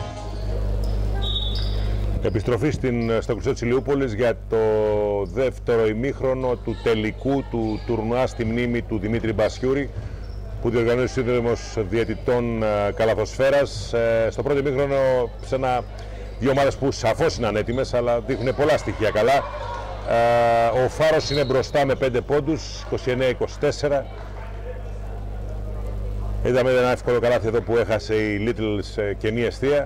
Speaker 1: Επιστροφή στο Κρουσέ της Ηλιούπολης για το δεύτερο ημίχρονο του τελικού του τουρνουά στη μνήμη του Δημήτρη Μπασιούρη, που διοργανώνει ο Σύνδεσμος Διαιτητών Καλαθοσφαίρας. Στο πρώτο ημίχρονο σε δύο ομάδες που σαφώς είναι ανέτοιμες, αλλά δείχνουν πολλά στοιχεία καλά. Ο Φάρος είναι μπροστά με 5 πόντους, 29-24. Είδαμε ένα εύκολο καλάθι εδώ που έχασε η Little σε κενή εστία.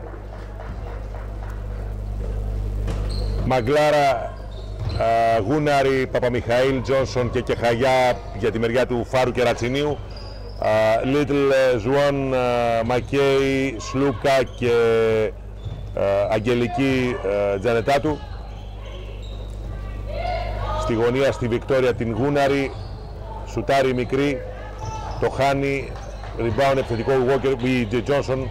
Speaker 1: Μαγκλάρα, Γούναρη, Παπαμιχαήλ, Τζόνσον και Κεχαγιά για τη μεριά του Φάρου και Ρατσινίου. Little, Ζουάν, Μακέι, Σλούκα και Αγγελική Τζανετάτου. Στη γωνία στη Βικτόρια την Γούναρη, σουτάρει μικρή, το χάνει, rebound επιθετικό Walker ή Τζόνσον.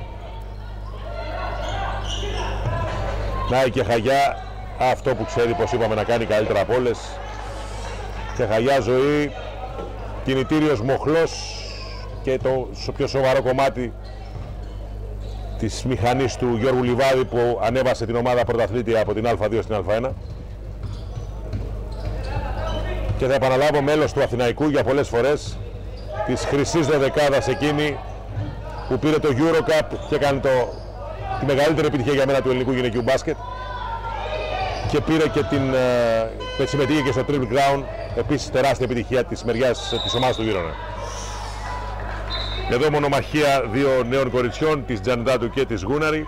Speaker 1: Να η Κεχαγιά, αυτό που ξέρει πως είπαμε να κάνει καλύτερα από όλες. Κεχαγιά ζωή, κινητήριος μοχλός και το πιο σοβαρό κομμάτι της μηχανής του Γιώργου Λιβάδη που ανέβασε την ομάδα πρωταθλήτρια από την Α2 στην Α1. Και θα επαναλάβω, μέλος του Αθηναϊκού για πολλές φορές, της χρυσής δωδεκάδας εκείνη που πήρε το Eurocup και έκανε τη μεγαλύτερη επιτυχία για μένα του ελληνικού γυναικείου μπάσκετ, και πήρε και συμμετείχε και στο Triple Crown, επίσης τεράστια επιτυχία της μεριάς της ομάδας του Βύρωνα. Εδώ μονομαχία δύο νέων κοριτσιών, της Τζανετάτου και της Γούναρη.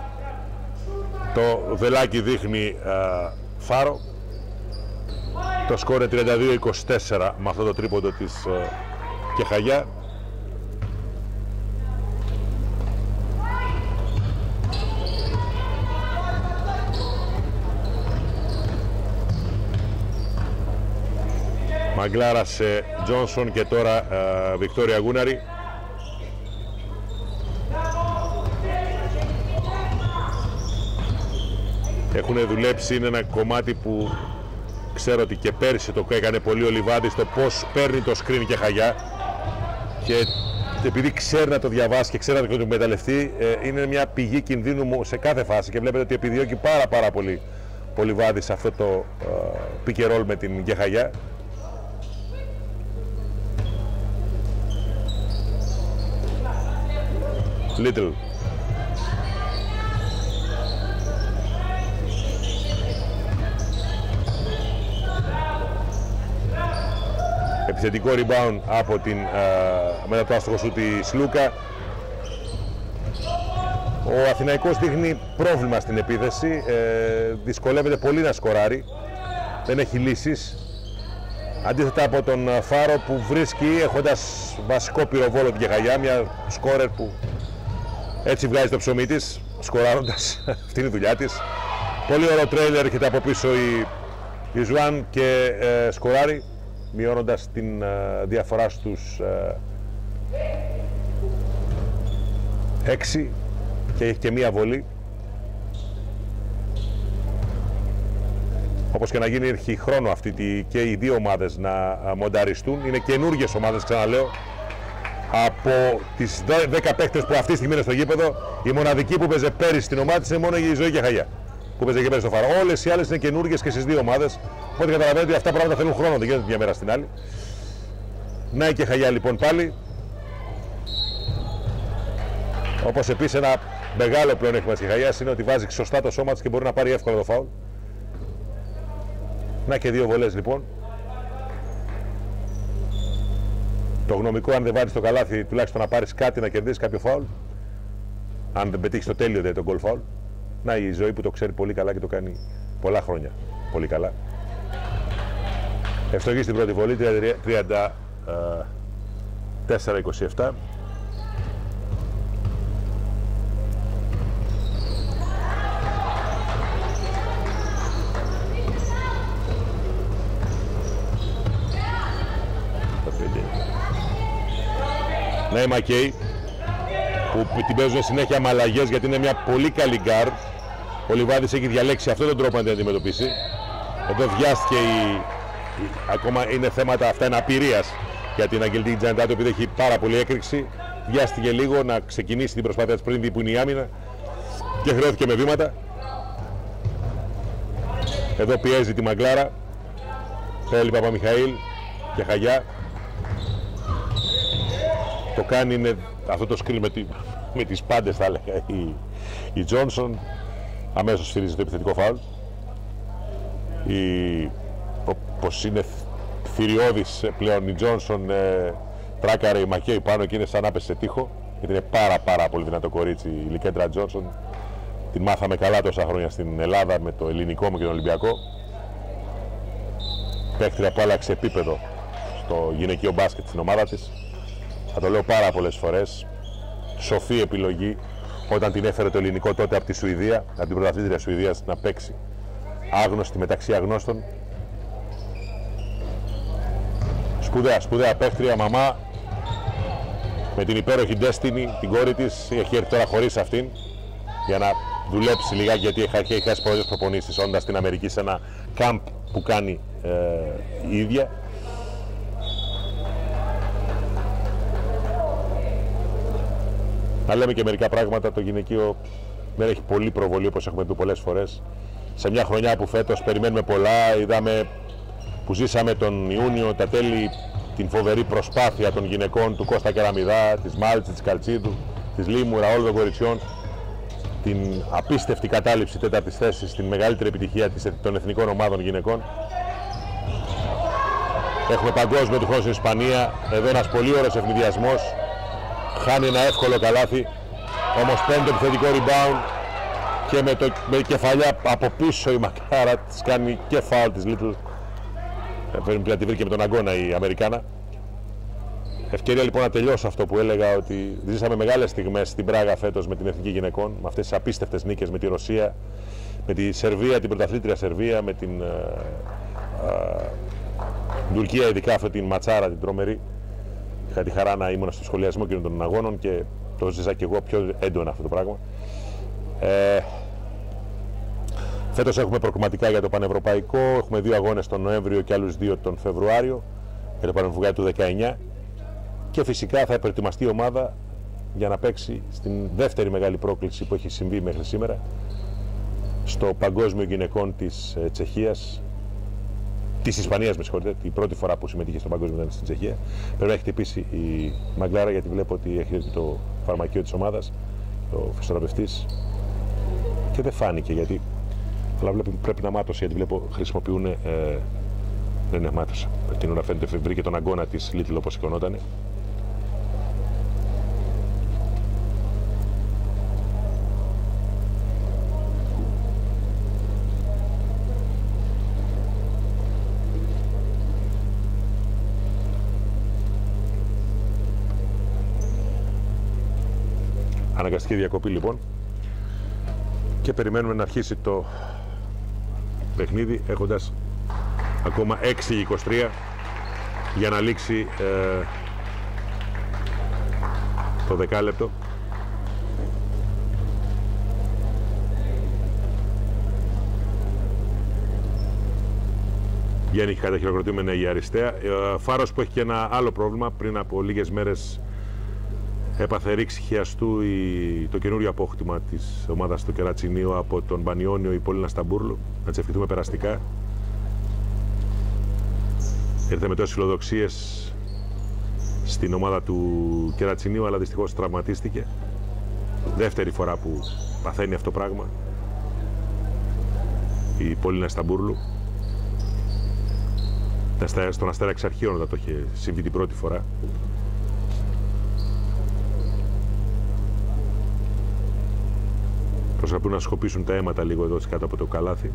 Speaker 1: Το βελάκι δείχνει Φάρο. Το σκόρ είναι 32-24 με αυτό το τρίποντο της Κεχαγιά. Μαγκλάρα σε Τζόνσον και τώρα Βικτόρια Γούναρη. Έχουν δουλέψει, είναι ένα κομμάτι που ξέρω ότι και πέρυσι το έκανε πολύ ο Λιβάδης, το πώς παίρνει το screen και Χαγιά, και επειδή ξέρει να το διαβάσει και ξέρει να το εκμεταλλευτεί, είναι μια πηγή κινδύνου σε κάθε φάση και βλέπετε ότι επιδιώκει πάρα πολύ ο Λιβάδης αυτό το pick and roll με την Κεχαγιά. Little. Επιθετικό rebound από την μετά το άστοχο σου τη Σλούκα. Ο Αθηναϊκός δείχνει πρόβλημα στην επίθεση, δυσκολεύεται πολύ να σκοράρει, δεν έχει λύσεις. Αντίθετα από τον Φάρο που βρίσκει έχοντας βασικό πυροβόλο την Κεχαγιά, μια σκόρερ που έτσι βγάζει το ψωμί της, σκοράροντας, αυτή είναι η δουλειά της. Πολύ ωραίο τρέιλερ, έρχεται από πίσω η Ζουάν και σκοράρει, μειώνοντας την διαφορά στους 6 και έχει και μία βολή. Όπως και να γίνει, έχει χρόνο και οι δύο ομάδες να μονταριστούν. Είναι καινούργιες ομάδες, ξαναλέω. Από τις 10 παίκτες που αυτή τη στιγμή είναι στο γήπεδο, η μοναδική που παίζε πέρυσι στην ομάδα της είναι μόνο η Ζωή Κεχαγιά, που παίζε και πέρυσι στο Φάρο. Όλες οι άλλες είναι καινούργιες και στις δύο ομάδες. Οπότε καταλαβαίνετε ότι αυτά πράγματα θέλουν χρόνο, δεν γίνεται μια μέρα στην άλλη. Να η Κεχαγιά λοιπόν πάλι. Όπως επίσης ένα μεγάλο πλεονέκτημα της Κεχαγιάς είναι ότι βάζει σωστά το σώμα της και μπορεί να πάρει εύκολα το φάουλ. Να και δύο βολές λοιπόν. Το γνωμικό, αν δεν βάλεις το καλάθι, τουλάχιστον να πάρεις κάτι, να κερδίσεις κάποιο φάουλ. Αν δεν πετύχεις το τέλειο, δηλαδή τον goal foul. Να η Ζωή που το ξέρει πολύ καλά και το κάνει πολλά χρόνια πολύ καλά. Ευστοχή στην πρώτη βολή, 34-27. Ναι, η Μακέι που την παίζουν συνέχεια με αλλαγές γιατί είναι μια πολύ καλή γκάρ. Ο Λιβάδης έχει διαλέξει αυτόν τον τρόπο να την αντιμετωπίσει. Εδώ βιάστηκε ακόμα είναι θέματα αυτά αναπηρίας για την Αγγελτική Τζανιτάτο επειδή έχει πάρα πολύ έκρηξη. Βιάστηκε λίγο να ξεκινήσει την προσπάθεια της πριν δει που είναι η άμυνα και χρεώθηκε με βήματα. Εδώ πιέζει τη Μαγκλάρα. Θέλει Παπαμιχαήλ και Χαγιά. Το κάνει είναι αυτό το σκριν με τις πάντες θα έλεγα η Τζόνσον. Αμέσως σφυρίζει το επιθετικό φάουλ. Πως είναι θηριώδης πλέον η Τζόνσον, τράκαρε η Μακέι πάνω και είναι σαν να πέσει σε τοίχο. Γιατί είναι πάρα πολύ δυνατό κορίτσι η Λικέντρα Τζόνσον. Την μάθαμε καλά τόσα χρόνια στην Ελλάδα με το ελληνικό μου και τον Ολυμπιακό. Παίκτρια που άλλαξε επίπεδο στο γυναικείο μπάσκετ στην ομάδα της. Θα το λέω πάρα πολλές φορές. Σοφή επιλογή όταν την έφερε το ελληνικό τότε από τη Σουηδία, από την πρωταθλήτρια Σουηδίας να παίξει. Άγνωστη μεταξύ αγνώστων. Σπουδαία παίκτρια, μαμά. Με την υπέροχη Destiny, την κόρη της, έχει έρθει τώρα χωρίς αυτήν για να δουλέψει λιγάκι γιατί έχει χάσει πολλές προπονήσεις όντας στην Αμερική σε ένα camp που κάνει η ίδια. Να λέμε και μερικά πράγματα, το γυναικείο δεν έχει πολύ προβολή όπως έχουμε πει πολλές φορές. Σε μια χρονιά που φέτος περιμένουμε πολλά, είδαμε που ζήσαμε τον Ιούνιο, τα τέλη, την φοβερή προσπάθεια των γυναικών του Κώστα Κεραμιδά, της Μάλτση, της Καλτσίδου, της Λίμουρα, όλων των κοριτσιών, την απίστευτη κατάληψη τέταρτης θέσης, την μεγαλύτερη επιτυχία των εθνικών ομάδων γυναικών. Έχουμε παγκόσμιο του χρόνου στην Ισπανία, εδώ ένας πολύ ωραίος ευνηδιασμός. Χάνει ένα εύκολο καλάθι, όμως παίρνει το επιθετικό rebound και με κεφαλιά από πίσω η Μακάρα της κάνει και φάουλ της Λίτλ. Πρέπει να τη βρήκε με τον αγώνα η Αμερικάνα. Ευκαιρία λοιπόν να τελειώσω αυτό που έλεγα ότι ζήσαμε μεγάλες στιγμές στην Πράγα φέτος με την εθνική γυναικών, με αυτές τις απίστευτες νίκες με τη Ρωσία, με τη Σερβία, την πρωταθλήτρια Σερβία, με την Τουρκία, ειδικά αυτή την ματσάρα την τρομερή. Είχα τη χαρά να ήμουν στο σχολιασμό εκείνων των αγώνων και το ζήσα και εγώ πιο έντονα αυτό το πράγμα. Φέτος έχουμε προκριματικά για το Πανευρωπαϊκό, έχουμε 2 αγώνες τον Νοέμβριο και άλλους 2 τον Φεβρουάριο για το Πανευρωπαϊκό του 19 και φυσικά θα προετοιμαστεί η ομάδα για να παίξει στην δεύτερη μεγάλη πρόκληση που έχει συμβεί μέχρι σήμερα στο Παγκόσμιο Γυναικών της Τσεχίας, της Ισπανίας, με συγχωρείτε, την πρώτη φορά που συμμετείχε στο Παγκόσμιο ήταν στην Τσεχία. Πρέπει να έχει χτυπήσει η Μαγκλάρα γιατί βλέπω ότι έχει έρθει το φαρμακείο της ομάδας, ο φυσιοθεραπευτής και δεν φάνηκε γιατί. Αλλά πρέπει να μάτωσε γιατί βλέπω χρησιμοποιούν. Δεν είναι μάτωσα. Την ώρα φαίνεται βρήκε τον αγώνα της Λίτλ όπως σηκωνότανε. Αναγκαστική διακοπή λοιπόν και περιμένουμε να αρχίσει το παιχνίδι έχοντας ακόμα 6:23 για να λήξει το δεκάλεπτο. Γεννήχη καταχειροκροτούμενα η Αριστεία. Φάρος που έχει και ένα άλλο πρόβλημα. Πριν από λίγες μέρες έπαθε ρήξη χιαστού το καινούριο απόκτημα της ομάδας του Κερατσινίου από τον Πανιόνιο, η Πολίνα Σταμπούρλου. Να της ευχηθούμε περαστικά. Ήρθε με τόσες φιλοδοξίες στην ομάδα του Κερατσινίου, αλλά δυστυχώς τραυματίστηκε. Δεύτερη φορά που παθαίνει αυτό το πράγμα η Πολίνα Σταμπούρλου. Στον Αστέρα εξ αρχείων όταν το είχε συμβεί την πρώτη φορά. Προσπαθούν να σκοπίσουν τα αίματα λίγο εδώ κάτω από το καλάθι.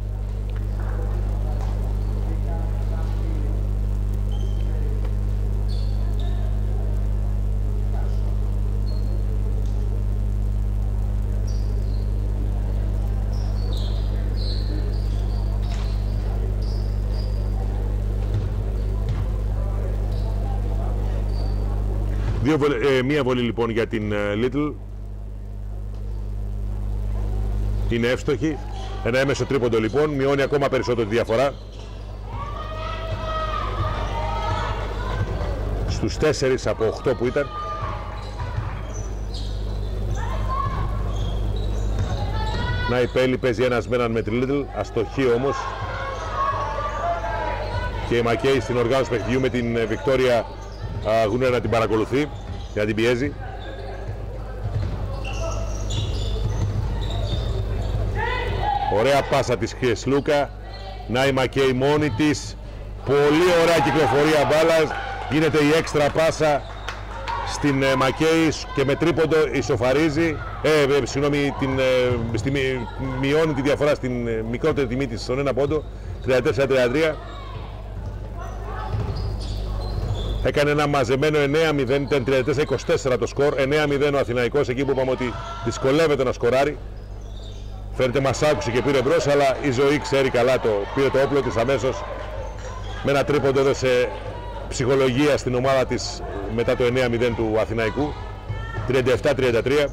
Speaker 1: Μία βολή λοιπόν για την Little. Είναι εύστοχη. Ένα έμεσο τρίποντο λοιπόν. Μειώνει ακόμα περισσότερο τη διαφορά. Στους 4 από 8 που ήταν. Να η Πέλη παίζει ένας με έναν με τη Little. Αστοχή όμως. Και η Μακέη στην οργάνωση παιχνιδιού με την Βικτόρια Γούνερ να την παρακολουθεί για να την πιέζει. Ωραία πάσα της Χιεσλούκα. Να η Μακέη μόνη της. Πολύ ωραία κυκλοφορία μπάλας. Γίνεται η έξτρα πάσα στην Μακέη και με τρίποντο ισοφαρίζει. Μειώνει τη διαφορά στην μικρότερη τιμή της στον ένα πόντο. 34-33. Έκανε ένα μαζεμένο 9-0, ήταν 34-24 το σκορ, 9-0 ο Αθηναϊκός, εκεί που είπαμε ότι δυσκολεύεται να σκοράρει. Φαίνεται μας άκουσε και πήρε μπρος, αλλά η ζωή ξέρει καλά, πήρε το όπλο της αμέσως. Με ένα τρίποντο έδωσε ψυχολογία στην ομάδα της μετά το 9-0 του Αθηναϊκού. 37-33.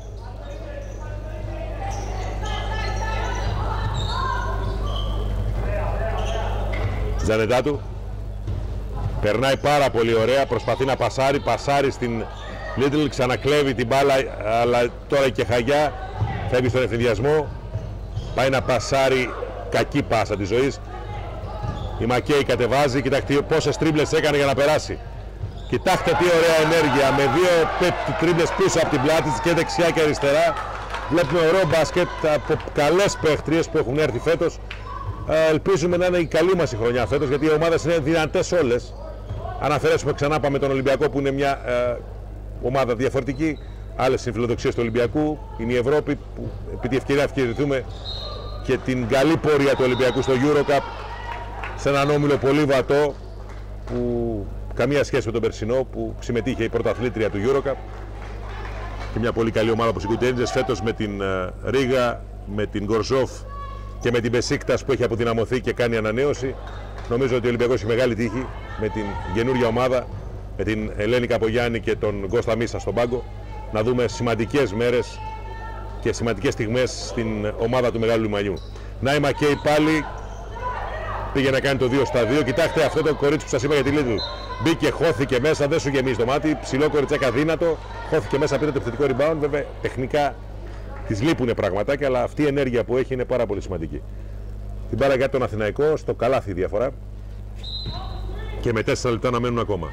Speaker 1: Τζανετάτου. Περνάει πάρα πολύ ωραία, προσπαθεί να πασάρει στην Little, ξανακλέβει την μπάλα, αλλά τώρα και χαγιά, φεύγει στον ευθυνδιασμό, πάει να πασάρει, κακή πάσα της ζωής. Η Μακέη κατεβάζει, κοιτάξτε πόσες τρίμπλες έκανε για να περάσει. Κοιτάξτε τι ωραία ενέργεια, με 2 τρίμπλες πίσω από την πλάτη της και δεξιά και αριστερά. Βλέπουμε ωραίο μπάσκετ από καλές παίχτριες που έχουν έρθει φέτος. Ελπίζουμε να είναι η καλή μας η χρονιά φέτος, γιατί οι ομάδες είναι δυνατές όλες. Αν αφαιρέσουμε ξανά, πάμε τον Ολυμπιακό που είναι μια ομάδα διαφορετική. Άλλες είναι φιλοδοξίες του Ολυμπιακού. Είναι η Ευρώπη που επί τη ευκαιρία ευχαριστούμε και την καλή πορεία του Ολυμπιακού στο EuroCup, σε έναν όμιλο πολύ βατό που καμία σχέση με τον περσινό που συμμετείχε η πρωταθλήτρια του EuroCup. Και μια πολύ καλή ομάδα όπως οι Κουτέντζες φέτος με την Ρίγα, με την Γκορζόφ και με την Μπεσίκτας που έχει αποδυναμωθεί και κάνει ανανέωση. Νομίζω ότι ο Ολυμπιακός έχει μεγάλη τύχη με την καινούργια ομάδα, με την Ελένη Καπογιάννη και τον Κώστα Μίσα στον πάγκο, να δούμε σημαντικές μέρες και σημαντικές στιγμές στην ομάδα του Μεγάλου Λιμανιού. Να η Μακέη πάλι πήγε να κάνει το 2-2. Κοιτάξτε αυτό το κορίτσι που σας είπα για τη Lidl. Μπήκε, χώθηκε μέσα, δεν σου γεμίζει το μάτι. Ψηλό κοριτσάκι αδύνατο, χώθηκε μέσα, πήρε το επιθετικό rebound. Βέβαια τεχνικά της λείπουνε πραγματάκια, αλλά αυτή η ενέργεια που έχει είναι πάρα πολύ σημαντική. Την μπάλα για τον Αθηναϊκό, στο καλάθι διαφορά. Και με 4 λεπτά να μένουν ακόμα.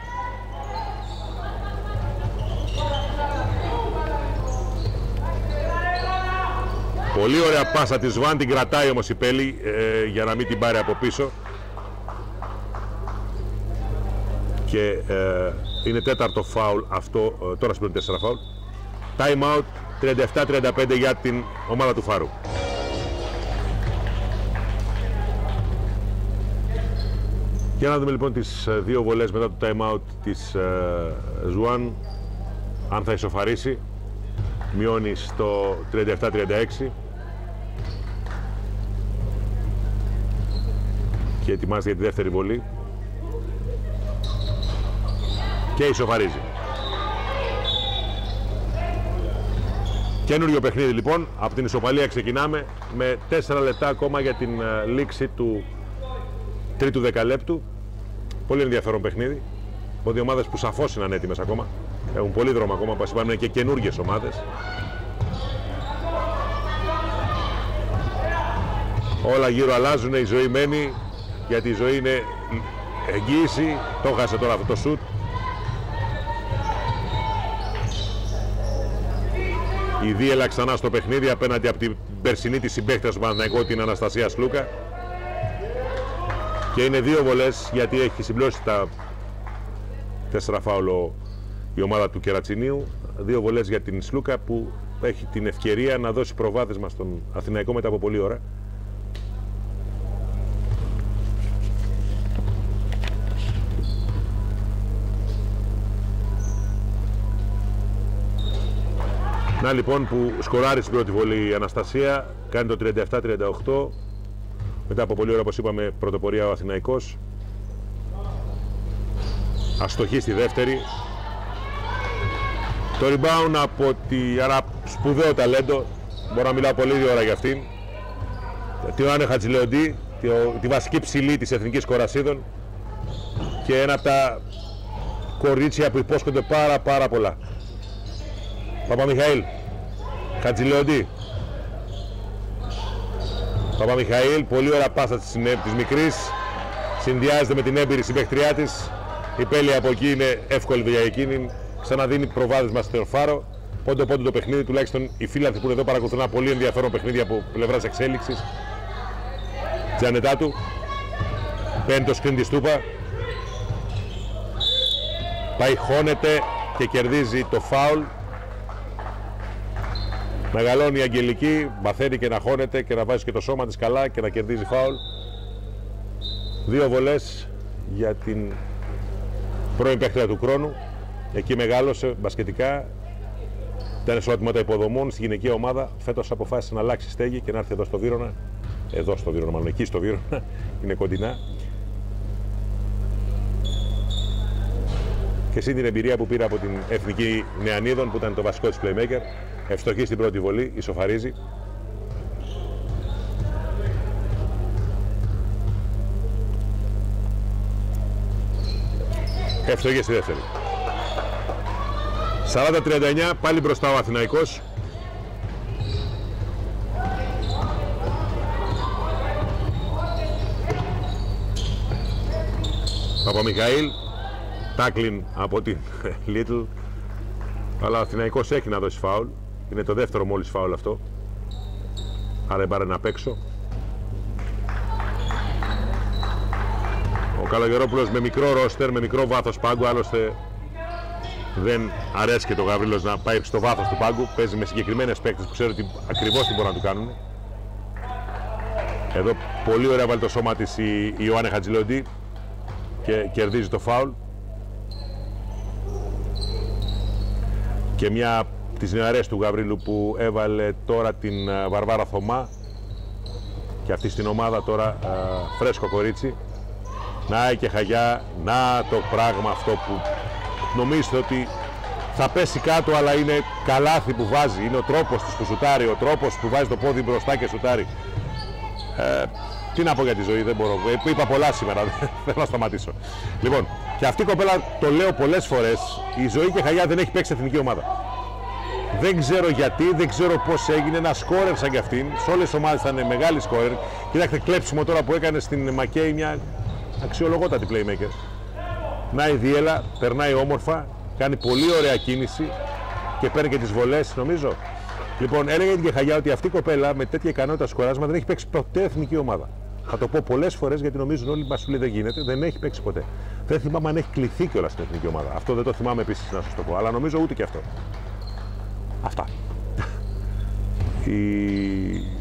Speaker 1: Πολύ ωραία πάσα της Βαν, την κρατάει όμως η Πέλη για να μην την πάρει από πίσω. Και είναι τέταρτο φάουλ αυτό, τώρα σπλούν 4 φάουλ. Time out, 37-35 για την ομάδα του Φάρου. Για να δούμε λοιπόν τις δύο βολές μετά το time out της Ζουάν, αν θα ισοφαρίσει. Μειώνει στο 37-36 και ετοιμάζεται για τη δεύτερη βολή και ισοφαρίζει. Καινούριο παιχνίδι λοιπόν, από την ισοπαλία ξεκινάμε με 4 λεπτά ακόμα για την λήξη του τρίτου δεκαλέπτου. Πολύ ενδιαφέρον παιχνίδι, από δύο ομάδες που σαφώς είναι ανέτοιμες ακόμα. Έχουν πολύ δρόμο ακόμα, όπως είπαμε, είναι και καινούργιες ομάδες. Όλα γύρω αλλάζουν, η ζωή μένει, γιατί η ζωή είναι εγγύηση. Το χάσε τώρα αυτό το σουτ. Η Δίελα ξανά στο παιχνίδι απέναντι από την περσινή της συμπαίχτρια του Παναθηναϊκού, την Αναστασία Σλούκα. Και είναι δύο βολές, γιατί έχει συμπληρώσει τα 4 φάουλο η ομάδα του Κερατσινίου. Δύο βολές για την Σλούκα που έχει την ευκαιρία να δώσει προβάδισμα στον Αθηναϊκό μετά από πολλή ώρα. Να λοιπόν που σκοράρει στην πρώτη βολή η Αναστασία, κάνει το 37-38. Μετά από πολλή ώρα, όπως είπαμε, πρωτοπορία ο Αθηναϊκός. Αστοχή στη δεύτερη. Το rebound από ένα σπουδαίο ταλέντο, μπορώ να μιλάω πολύ ώρα για αυτήν, τη Ιωάννη Χατζηλεοντή, τη βασική ψηλή της Εθνικής Κορασίδων και ένα από τα κορίτσια που υπόσχονται πάρα πολλά. Παπαμιχαήλ, Χατζηλεοντή. Παπαμιχαήλ, πολύ ωραία πάσα της μικρής, συνδυάζεται με την έμπειρη συμπαίχτριά της. Η Πέλη από εκεί είναι εύκολη για εκείνη, ξαναδίνει προβάδισμα στον Φάρο. Πόντο το παιχνίδι, τουλάχιστον οι φίλαθλοι που εδώ παρακολουθούν ένα πολύ ενδιαφέρον παιχνίδι από πλευράς εξέλιξης. Τζανετάτου, παίρνει το σκριν της Τούπα, πάει, χώνεται και κερδίζει το φάουλ. Μεγαλώνει η Αγγελική, μαθαίνει και να χώνεται και να βάζει και το σώμα της καλά και να κερδίζει φάουλ. Δύο βολές για την πρώην παίκτρια του Κρόνου. Εκεί μεγάλωσε μπασκετικά. Ήταν σε ότιμότητα υποδομών στη γυναικεία ομάδα. Φέτος αποφάσισε να αλλάξει στέγη και να έρθει εδώ στο Βύρωνα. Εδώ στο Βύρωνα, μάλλον εκεί στο Βύρωνα. Είναι κοντινά. Και συν την εμπειρία που πήρε από την Εθνική Νεανίδων, που ήταν το βασικό της playmaker. Ευστοχή στην πρώτη βολή, ισοφαρίζει. Ευστοχή στη δεύτερη. 40-39, πάλι μπροστά ο Αθηναϊκός. Παπαμιχαήλ, τάκλιν από την Λίτλ. Αλλά ο Αθηναϊκός έχει να δώσει φάουλ. Είναι το δεύτερο μόλις φάουλ αυτό. Άρα δεν πάρε να παίξω. Ο Καλογερόπουλος με μικρό ρόστερ, με μικρό βάθος πάγκου. Άλλωστε δεν αρέσει και το Γαβρίλος να πάει στο βάθος του πάγκου. Παίζει με συγκεκριμένες παίκτες που ξέρουν ακριβώς τι μπορούν να του κάνουν. Εδώ πολύ ωραία βάλει το σώμα της η Ιωάννη Χατζηλεοντή και κερδίζει το φάουλ. Και μια από τις νεαρές του Γαβρίλου που έβαλε τώρα την Βαρβάρα Θωμά και αυτή στην ομάδα τώρα, φρέσκο κορίτσι. Να και Χαγιά, να το πράγμα αυτό που νομίζετε ότι θα πέσει κάτω, αλλά είναι καλάθι που βάζει, είναι ο τρόπος της που σουτάρει, ο τρόπος που βάζει το πόδι μπροστά και σουτάρει. Τι να πω για τη ζωή, δεν μπορώ, είπα πολλά σήμερα, δεν θέλω να σταματήσω. Λοιπόν, και αυτή η κοπέλα, το λέω πολλές φορές, η Ζωή και Χαγιά δεν έχει παίξει εθνική ομάδα. Δεν ξέρω γιατί, δεν ξέρω πώς έγινε, ένα σκόρερ σαν κι αυτήν. Σε όλες τις ομάδες ήταν μεγάλη σκόρερ. Κοιτάξτε, κλέψιμο τώρα που έκανε στην Μακέη, μια αξιολογότατη playmaker. Να η Δίελα, περνάει όμορφα, κάνει πολύ ωραία κίνηση και παίρνει και τις βολές, νομίζω. Λοιπόν, έλεγε την Χαγιά ότι αυτή η κοπέλα με τέτοια ικανότητα σκοράσμα δεν έχει παίξει ποτέ εθνική ομάδα. Θα το πω πολλές φορές γιατί νομίζουν όλοι μας, δεν γίνεται, δεν έχει παίξει ποτέ. Δεν θυμάμαι αν έχει κληθεί κιόλας στην εθνική ομάδα. Αυτό δεν το θυμάμαι επίσης να σας το πω, αλλά νομίζω ούτε και αυτό. Αυτά.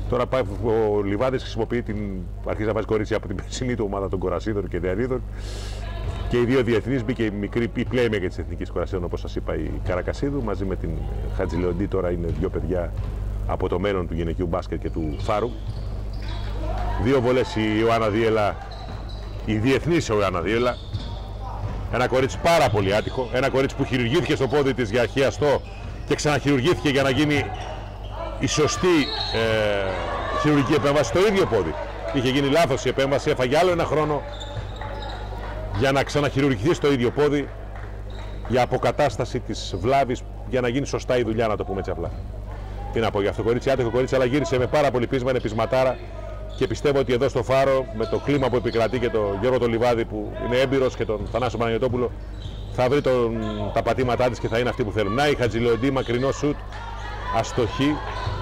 Speaker 1: Τώρα πάει ο Λιβάδης, χρησιμοποιεί αρχίζει να βάζει κορίτσια από την περσινή του ομάδα των Κορασίδων και Διανίδων. Και οι δύο διεθνείς, μπήκε η μικρή playmaker της Εθνικής Κορασίδων, όπως σας είπα, η Καρακασίδου, μαζί με την Χατζηλεοντή. Τώρα είναι δύο παιδιά από το μέλλον του γυναικείου μπάσκετ και του Φάρου. Δύο βολές η Ιωάννα Δίελα, η διεθνής Ιωάννα Δίελα. Ένα κορίτσι πάρα πολύ άτυχο, ένα κορίτσι που χειρουργήθηκε στο πόδι της για χιαστό και ξαναχειρουργήθηκε για να γίνει η σωστή χειρουργική επέμβαση στο ίδιο πόδι. Είχε γίνει λάθος η επέμβαση, έφαγε άλλο ένα χρόνο για να ξαναχειρουργηθεί στο ίδιο πόδι, για αποκατάσταση της βλάβης, για να γίνει σωστά η δουλειά, να το πούμε έτσι απλά. Τι να πω για αυτό το κορίτσι, άτυχο κορίτσι, αλλά γύρισε με πάρα πολύ πείσμα, είναι πεισματάρα και πιστεύω ότι εδώ στο Φάρο, με το κλίμα που επικρατεί και τον Γιώργο τον Λιβάδη που είναι έμπειρος και τον Θανάσο Παναγιωτόπουλο, θα βρει τα πατήματά της και θα είναι αυτή που θέλουν. Να η Χατζηλεοντή, μακρινό σουτ, αστοχή.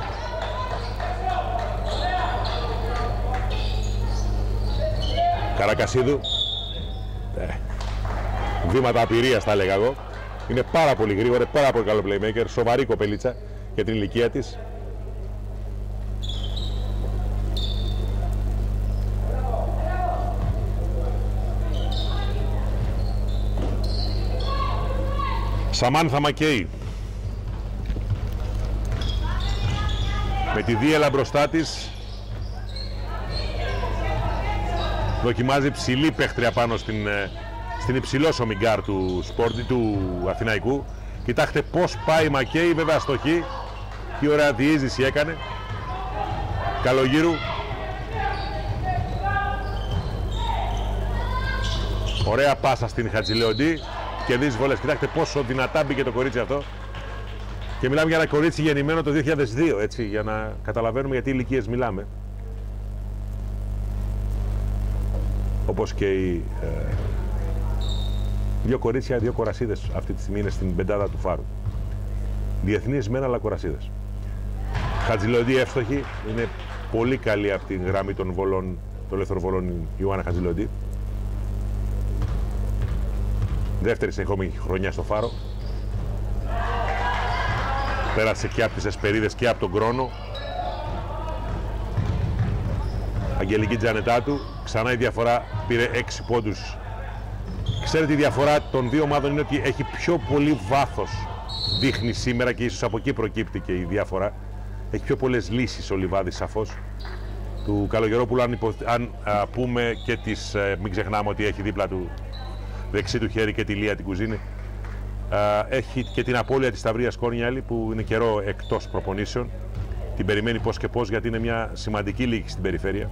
Speaker 1: Καρακασίδου. Βήματα απειρίας θα έλεγα εγώ. Είναι πάρα πολύ γρήγορο, πάρα πολύ καλό playmaker, σοβαρή κοπελίτσα για την ηλικία της. Σαμάνθα Μακέι. Με τη Δίελα μπροστά της. Δοκιμάζει ψηλή παίχτρια πάνω στην υψηλό γκάρ του Αθηναϊκού. Κοιτάξτε πώς πάει η Μακέι, βέβαια αστοχή. Τι ωραία διείσδυση έκανε. Καλογύρου. Ωραία πάσα στην Χατζηλεοντή. Κερδίζει βολές. Κοιτάξτε πόσο δυνατά μπήκε το κορίτσι αυτό. Και μιλάμε για ένα κορίτσι γεννημένο το 2002, έτσι, για να καταλαβαίνουμε γιατί ηλικίες μιλάμε. Όπως και οι δύο κορίτσια, δύο κορασίδες αυτή τη στιγμή είναι στην πεντάδα του Φάρου. Διεθνείς μεν, αλλά κορασίδες. Χατζηλεοντή εύστοχη, είναι πολύ καλή από την γραμμή των βολών, των ελεύθερων βολών η Ιωάννα Χατζηλεοντή. Δεύτερη συνεχόμενη χρονιά στο Φάρο. Πέρασε και από τις Εσπερίδες και από τον Κρόνο. Αγγελική Τζανετάτου, ξανά η διαφορά, πήρε 6 πόντους. Ξέρετε, η διαφορά των δύο ομάδων είναι ότι έχει πιο πολύ βάθος, δείχνει σήμερα, και ίσως από εκεί προκύπτει και η διαφορά. Έχει πιο πολλές λύσεις ο Λιβάδης, σαφώς. Του Καλογερόπουλου, αν πούμε και τις, μην ξεχνάμε ότι έχει δίπλα του δεξί του χέρι και τη Λία την κουζίνη. Έχει και την απώλεια της Σταυρίας Κόρνιαλη, που είναι καιρό εκτός προπονήσεων. Την περιμένει πώς και πώς, γιατί είναι μια σημαντική λύκη στην περιφέρεια.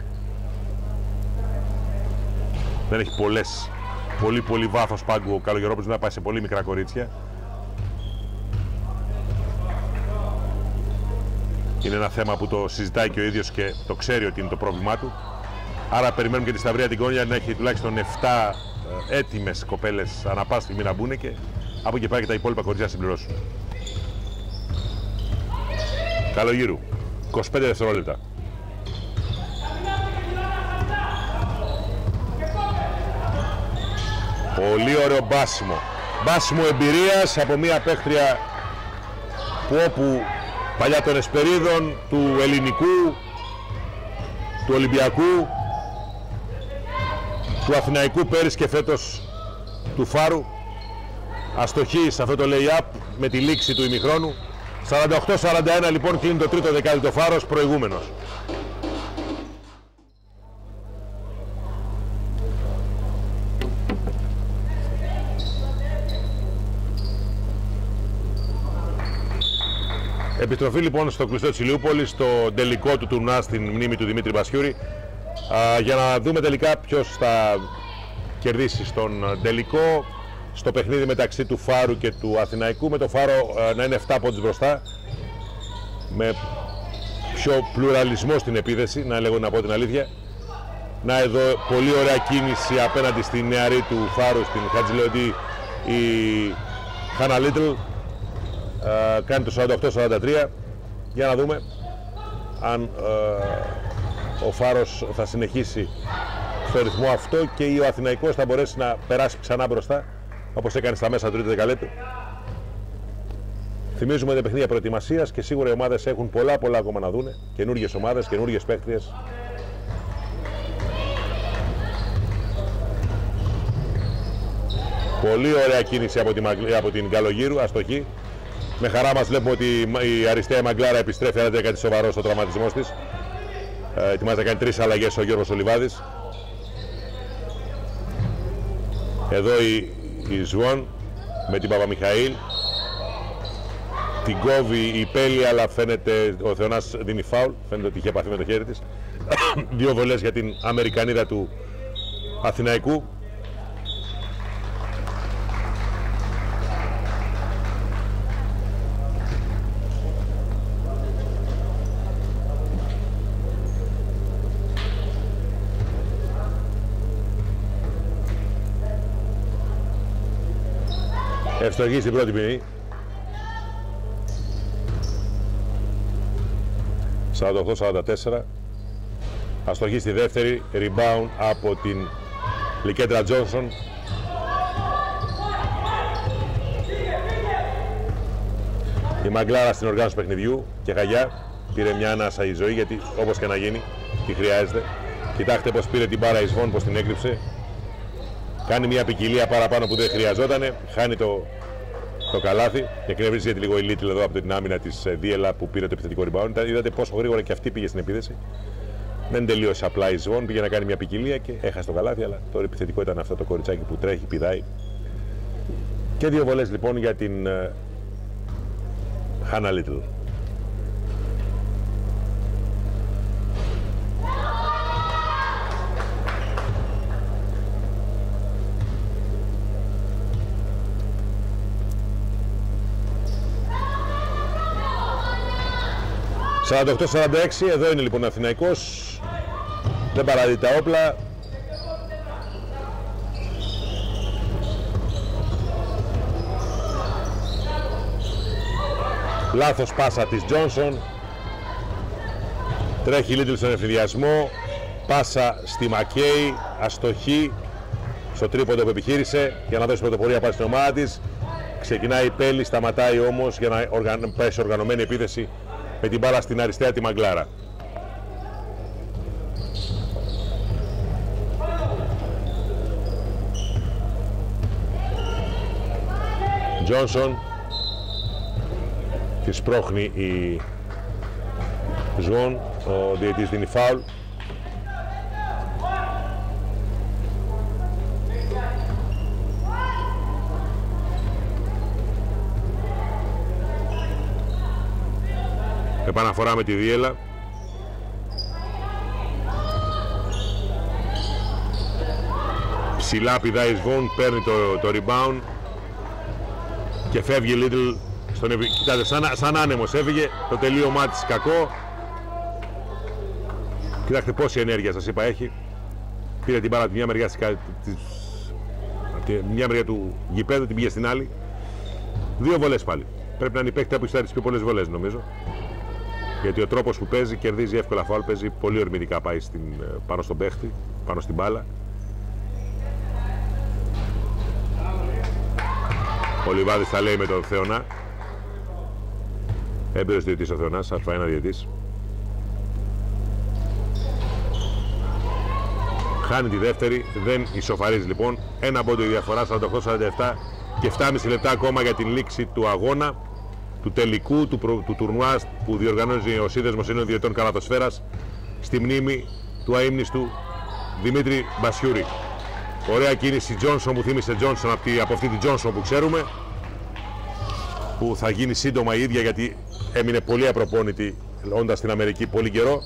Speaker 1: Δεν έχει πολύ βάθος πάγκου ο Καλογερόπουλος, να πάει σε πολύ μικρά κορίτσια. Είναι ένα θέμα που το συζητάει και ο ίδιος και το ξέρει ότι είναι το πρόβλημά του. Άρα περιμένουμε και τη Σταυρία την Κόρνια να έχει τουλάχιστον 7 έτοιμες κοπέλες ανά πάσα στιγμή να μπουν, και από εκεί πέρα και τα υπόλοιπα κορίτσια να συμπληρώσουν. Καλογύρου, 25 δευτερόλεπτα. Πολύ ωραίο μπάσιμο. Μπάσιμο εμπειρίας από μια παίχτρια που όπου παλιά των Εσπερίδων, του Ελληνικού, του Ολυμπιακού, του Αθηναϊκού πέρυσι και φέτος του Φάρου. Αστοχή σε αυτό το lay-up με τη λήξη του ημιχρόνου. 48-41 λοιπόν κλείνει το τρίτο δεκάλεπτο, Φάρος προηγούμενος. Επιστροφή λοιπόν στο κλειστό της Ηλιούπολης, στο τελικό του τουρνουά στην μνήμη του Δημήτρη Μπασιούρη, για να δούμε τελικά ποιος θα κερδίσει στον τελικό, στο παιχνίδι μεταξύ του Φάρου και του Αθηναϊκού, με το Φάρο να είναι 7 πόντους μπροστά, με πιο πλουραλισμό στην επίδεση, να πω την αλήθεια. Να εδώ πολύ ωραία κίνηση απέναντι στη νεαρή του Φάρου, στην Χατζηλεοντή, η Χάνα Λίτλ. Κάνει το 48-43. Για να δούμε αν ο Φάρος θα συνεχίσει στο ρυθμό αυτό και ο Αθηναϊκός θα μπορέσει να περάσει ξανά μπροστά, όπως έκανε στα μέσα του τρίτου δεκαλέπτου. Θυμίζουμε τα παιχνίδια προετοιμασίας και σίγουρα οι ομάδες έχουν πολλά ακόμα να δούνε. Καινούργιες ομάδες, καινούργιες παίκτριες. Πολύ ωραία κίνηση από την Καλογύρου, αστοχή. Με χαρά μας βλέπουμε ότι η αριστεία Μαγκλάρα επιστρέφει, αλλά δεν είναι κάτι σοβαρό στο τραυματισμός της. Ετοιμάζεται να κάνει 3 αλλαγές ο Γιώργος Ολιβάδης. Εδώ η Ζουόν με την Παπαμιχαήλ. Την κόβει η Πέλη, αλλά φαίνεται ο Θεωνάς δίνει φάουλ. Φαίνεται ότι είχε επαφή με το χέρι της. 2 βολές για την Αμερικανίδα του Αθηναϊκού. Ευστοχή στην πρώτη ποινή. 48-44. Αστοχή στη δεύτερη. Rebound από την Λικέντρα Τζόνσον. Η Μαγκλάρα στην οργάνωση παιχνιδιού και Χαγιά πήρε μια ανάσα η ζωή, γιατί όπως και να γίνει τη χρειάζεται. Κοιτάξτε πως πήρε την μπάρα η Σβόν, πως την έκρυψε. Κάνει μια ποικιλία παραπάνω που δεν χρειαζόταν, χάνει το καλάθι και εκνευρίζεται λίγο η Λίτλ εδώ από την άμυνα της Δίελα που πήρε το επιθετικό rebound. Είδατε πόσο γρήγορα και αυτή πήγε στην επίθεση. Δεν τελείωσε απλά η Σβόν, πήγε να κάνει μια ποικιλία και έχασε το καλάθι, αλλά το επιθετικό ήταν αυτό το κοριτσάκι που τρέχει, πηδάει. Και 2 βολές λοιπόν για την Χάνα Λίτλ. «48-46», εδώ είναι λοιπόν ο Αθηναϊκός, δεν παραδεί τα όπλα. Λάθος πάσα της Τζόνσον, τρέχει η Λίτλ στον ευθυνδιασμό, πάσα στη Μακέι, αστοχή στο τρίποντο που επιχείρησε για να δώσει πρωτοπορία πάλι στην ομάδα της. Ξεκινάει η Πέλη, σταματάει όμως για να πάει σε οργανωμένη επίθεση με την μπάλα στην αριστερά τη Μαγκλάρα. Τζόνσον, τη σπρώχνει η Ζουόν, ο διαιτητής δίνει φάουλ. Επαναφορά με τη Δίελα. Ψηλά πηδάει η Σβόν, παίρνει το rebound και φεύγει η Λίτλ. Κοιτάτε, σαν άνεμος έφυγε, το τελείωμά της κακό. Κοιτάξτε πόση ενέργεια σας είπα έχει. Πήρε την μπάλα από μια μεριά του γηπέδου, την πήγε στην άλλη. 2 βολές πάλι. Πρέπει να είναι η παίκτρια που έχει τις πιο πολλές βολές νομίζω. Γιατί ο τρόπος που παίζει κερδίζει εύκολα φάουλ, παίζει πολύ ορμητικά, πάει πάνω στον παίχτη, πάνω στην μπάλα. Ο Λιβάδης τα λέει με τον Θεωνά. Έμπειρος διαιτητής ο Θεωνάς, Α1 διαιτητής. Χάνει τη δεύτερη, δεν ισοφαρίζει λοιπόν. Ένα πόντο η διαφορά, 48-47 και 7,5 λεπτά ακόμα για την λήξη του αγώνα, του τελικού, του τουρνουά που διοργανώνει ο Σύνδεσμος Ελλήνων Διαιτητών Καλαθοσφαίρας στη μνήμη του αείμνηστου Δημήτρη Μπασιούρη. Ωραία κίνηση Τζόνσον που θύμισε Τζόνσον από αυτή τη Τζόνσον που ξέρουμε, που θα γίνει σύντομα η ίδια γιατί έμεινε πολύ απροπόνητη όντας στην Αμερική πολύ καιρό.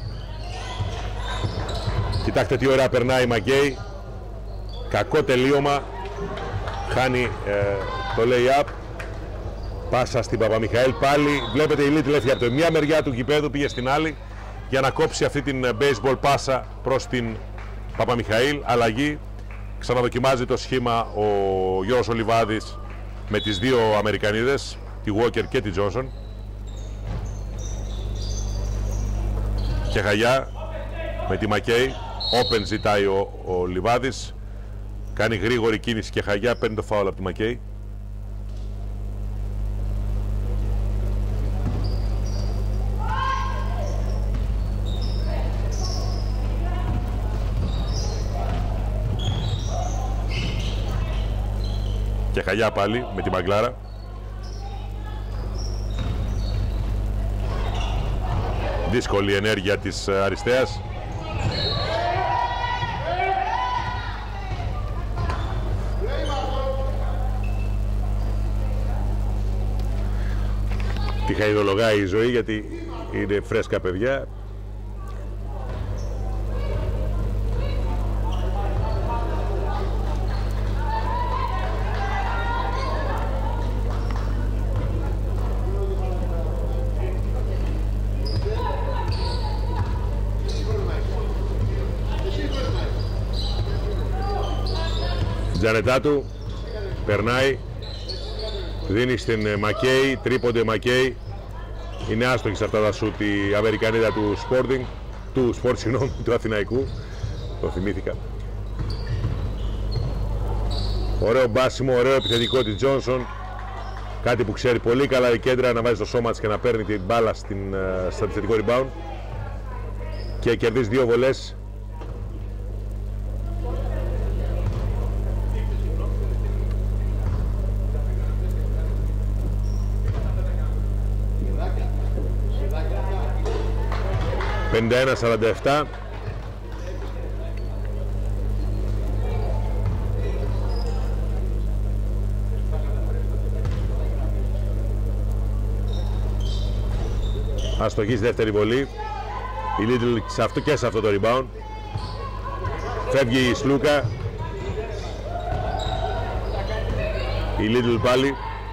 Speaker 1: Κοιτάξτε τι ωραία περνάει η Μακέι, κακό τελείωμα, χάνει το lay-up, πάσα στην Παπαμιχαήλ πάλι. Βλέπετε η Λίτλ έφυγε από τη μια μεριά του γηπέδου, πήγε στην άλλη για να κόψει αυτή την baseball πάσα προς την Παπαμιχαήλ. Αλλαγή, ξαναδοκιμάζει το σχήμα ο Γιώργος Ολιβάδης με τις 2 Αμερικανίδες, τη Walker και τη Johnson. Και Χαγιά με τη Μακέι, open ζητάει ο Λιβάδης, κάνει γρήγορη κίνηση και Χαγιά παίρνει το φάουλ από τη Μακέι. Χαγιά πάλι με τη Μαγκλάρα. Δύσκολη ενέργεια της Αριστείας. Τη χαϊδολογάει η ζωή γιατί είναι φρέσκα παιδιά. Τζανετάτου περνάει, δίνει στην Μακέι, τρίποντε Μακέι. Είναι άστοχη σε αυτά τα σουτ η Αμερικανίδα του Sporting, του Αθηναϊκού. Το θυμήθηκα. Ωραίο μπάσιμο, ωραίο επιθετικό της Τζόνσον. Κάτι που ξέρει πολύ καλά η κέντρα, να βάζει το σώμα της και να παίρνει την μπάλα στο επιθετικό rebound. Και κερδίζει 2 βολές. «51-47». Αστοχή στη δεύτερη βολή. Η Lidl και σε αυτό το rebound. Φεύγει η Σλούκα. Η Lidl πάλι.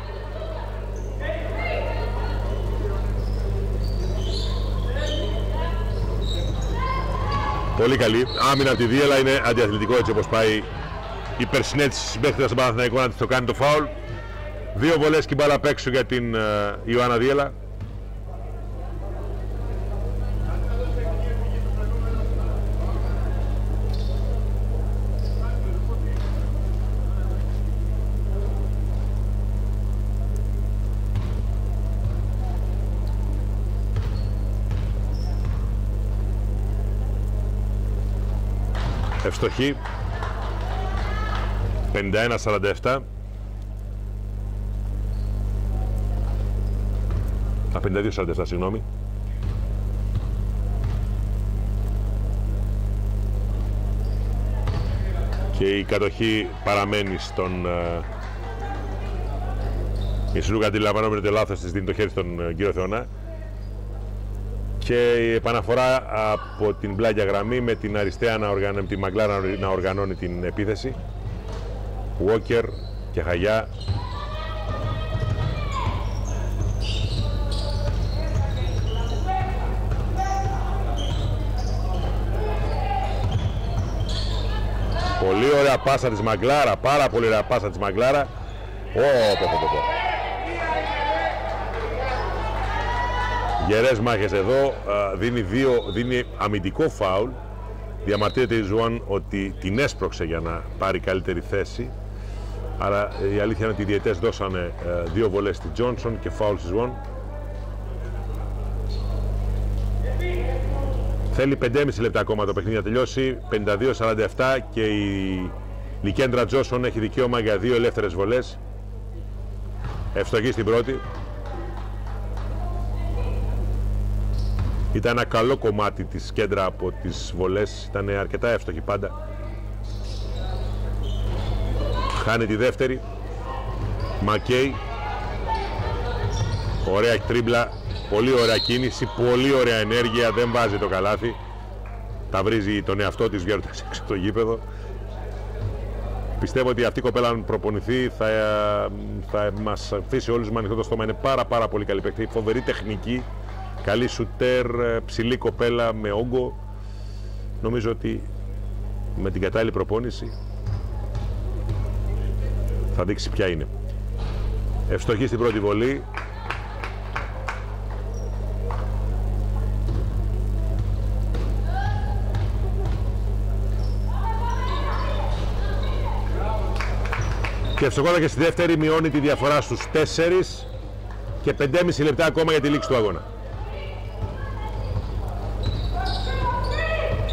Speaker 1: Πολύ καλή. Άμυνα από τη Δίελα, είναι αντιαθλητικό έτσι όπως πάει η περσινέτηση συμπαίχτητα στον Παναθηναϊκό να της το κάνει το φάουλ. 2 βολές και μπάλα απ' έξω για την Ιωάννα Δίελα. Ευστοχή. 51-47. 52-47, συγγνώμη. Και η κατοχή παραμένει στον... Η Σλούκα αντιλαμβανόμενη το λάθος της, δίνει το χέρι στον κύριο Θεωνά. Και η επαναφορά από την πλάγια γραμμή με την Αριστεία με τη Μαγκλάρα να οργανώνει την επίθεση. Walker και Χαγιά. Πολύ ωραία πάσα της Μαγκλάρα, πάρα πολύ ωραία πάσα της Μαγκλάρα. Γερές μάχες εδώ, δίνει αμυντικό φάουλ. Διαμαρτύρεται η Ζουάν ότι την έσπρωξε για να πάρει καλύτερη θέση. Άρα η αλήθεια είναι ότι οι διαιτές δώσανε 2 βολές στη Τζόνσον και φάουλ στη Ζουάν. Θέλει 5,5 λεπτά ακόμα το παιχνίδι να τελειώσει. 52-47 και η Λικέντρα Τζόνσον έχει δικαίωμα για 2 ελεύθερες βολές. Ευστοχή στην πρώτη. Ήταν ένα καλό κομμάτι της κέντρα από τις βολές, ήταν αρκετά εύστοχη πάντα. Χάνει τη δεύτερη. Μακέι. Ωραία τρίμπλα, πολύ ωραία κίνηση, πολύ ωραία ενέργεια, δεν βάζει το καλάθι. Τα βρίζει τον εαυτό της βγαίνοντας έξω από το γήπεδο. Πιστεύω ότι αυτή η κοπέλα αν προπονηθεί θα μας αφήσει όλους με ανοιχτό το στόμα. Είναι πάρα πολύ καλή παίκτη, φοβερή τεχνική. Καλή σουτέρ, ψηλή κοπέλα με όγκο. Νομίζω ότι με την κατάλληλη προπόνηση θα δείξει ποια είναι. Ευστοχή στην πρώτη βολή. Και ευστοχότα και στη δεύτερη, μειώνει τη διαφορά στους 4 και 5,5 λεπτά ακόμα για τη λήξη του αγώνα.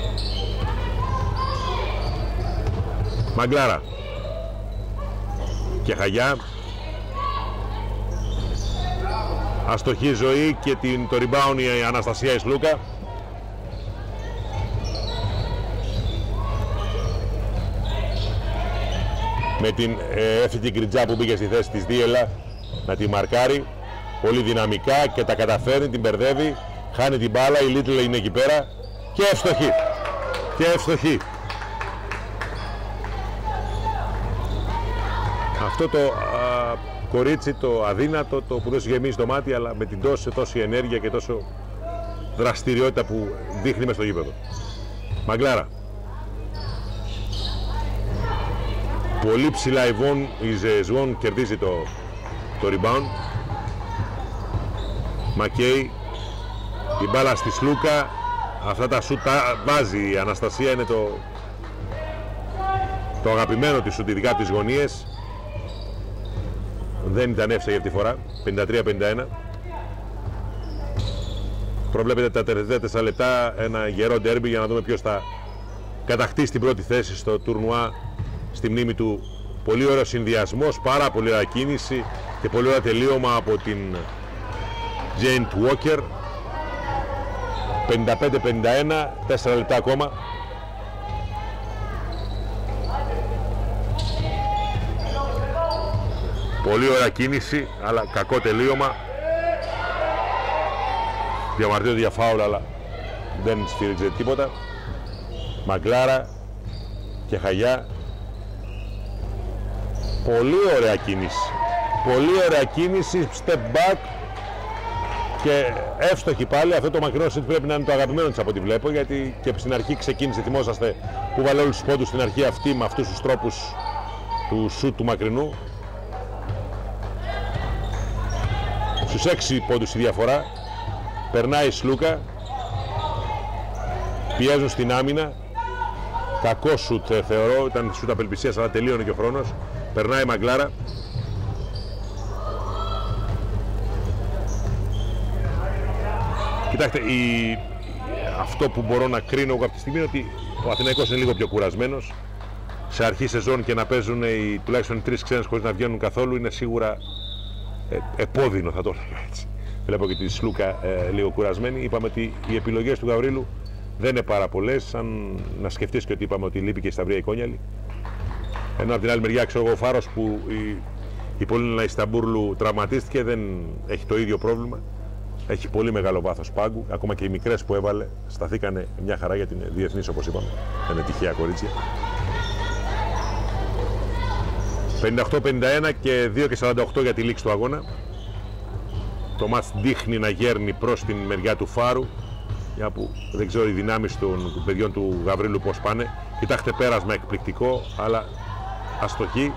Speaker 1: Μαγκλάρα. και Χαγιά. Αστοχή ζωή και το rebound η Αναστασία η Σλούκα. Με την εύθυτη Γκριτζά που μπήκε στη θέση της Δίελα να τη μαρκάρει πολύ δυναμικά και τα καταφέρνει, την μπερδεύει, χάνει την μπάλα, η Λίτλ είναι εκεί πέρα και ευστοχή. Και ευστοχή. Αυτό το κορίτσι, το αδύνατο, το που δεν σου γεμίζει το μάτι, αλλά με την τόση ενέργεια και τόσο δραστηριότητα που δείχνει μες στο γήπεδο. Μαγκλάρα. Πολύ ψηλά η Ζεζβόν κερδίζει το rebound. Μακέι, η μπάλα στη Σλούκα. Αυτά τα σουτ τα βάζει η Αναστασία, είναι το αγαπημένο της σουτ, ειδικά τις γωνίες. Δεν ήταν εύσαγη αυτή τη φορά, 53-51. Προβλέπετε τα τελευταία 4 λεπτά ένα γερό ντέρμπι για να δούμε ποιος θα κατακτήσει την πρώτη θέση στο τουρνουά στη μνήμη του. Πολύ ωραίο συνδυασμός, πάρα πολύ ωραία κίνηση και πολύ ωραίο τελείωμα από την Jane Walker. 55-51, 4 λεπτά ακόμα. Πολύ ωραία κίνηση, αλλά κακό τελείωμα. Διαμαρτύρονται για φάουλ, αλλά δεν σφύριξε τίποτα. Μαγκλάρα και Χαγιά. Πολύ ωραία κίνηση. Πολύ ωραία κίνηση, step back και εύστοχη πάλι. Αυτό το μακρινό σουτ πρέπει να είναι το αγαπημένο της από ό,τι βλέπω, γιατί και στην αρχή ξεκίνησε, θυμόσαστε, που βάλε όλους τους πόντους στην αρχή αυτή με αυτούς τους τρόπους του σουτ του μακρινού. Στους 6 πόντους η διαφορά. Περνάει η Σλούκα. Πιέζουν στην άμυνα. Κακό σουτ θεωρώ, ήταν σουτ απελπισίας, αλλά τελείωνε και ο χρόνος. Περνάει η Μαγκλάρα. Κοιτάξτε, αυτό που μπορώ να κρίνω εγώ από τη στιγμή είναι ότι ο Αθηναϊκός είναι λίγο πιο κουρασμένος. Σε αρχή σεζόν και να παίζουν τουλάχιστον 3 ξένες χωρίς να βγαίνουν καθόλου είναι σίγουρα επώδυνο, θα το έλεγα έτσι. Βλέπω και τη Σλούκα λίγο κουρασμένη. Είπαμε ότι οι επιλογές του Γαβρίλου δεν είναι πάρα πολλές, σαν να σκεφτείς και ότι είπαμε ότι λείπει και η Σταυρία η Κόνιαλη. Ενώ από την άλλη μεριά, ξέρω εγώ, ο Φάρος που η Πολύνα Ισταμπούρλου τραυματίστηκε, δεν έχει το ίδιο πρόβλημα. Έχει πολύ μεγάλο βάθος πάγκου. Ακόμα και οι μικρές που έβαλε σταθήκανε μια χαρά για την διεθνής, όπως είπαμε. Είναι τυχαία κορίτσια. 58-51 και 2-48 για τη λήξη του αγώνα. Το μάτς δείχνει να γέρνει προς την μεριά του Φάρου. Για που δεν ξέρω οι δυνάμεις των παιδιών του Γαβρίλου πώς πάνε. Κοιτάξτε, πέρασμα εκπληκτικό, αλλά αστοχή.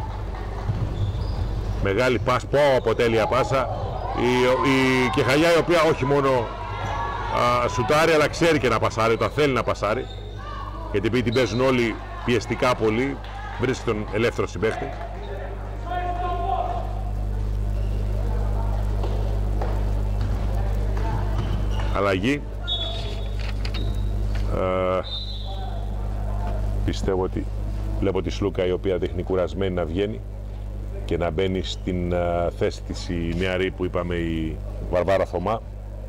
Speaker 1: Μεγάλη πάσα, από τέλεια πάσα. Η Κεχαγιά, η οποία όχι μόνο σουτάρει, αλλά ξέρει και να πασάρει όταν θέλει να πασάρει. Γιατί επειδή την παίζουν όλοι πιεστικά πολύ, βρίσκει τον ελεύθερο συμπαίχτη. Αλλαγή. Πιστεύω ότι βλέπω τη Σλούκα, η οποία δείχνει κουρασμένη, να βγαίνει και να μπαίνει στην θέση της η νεαρή που είπαμε, η Βαρβάρα Θωμά.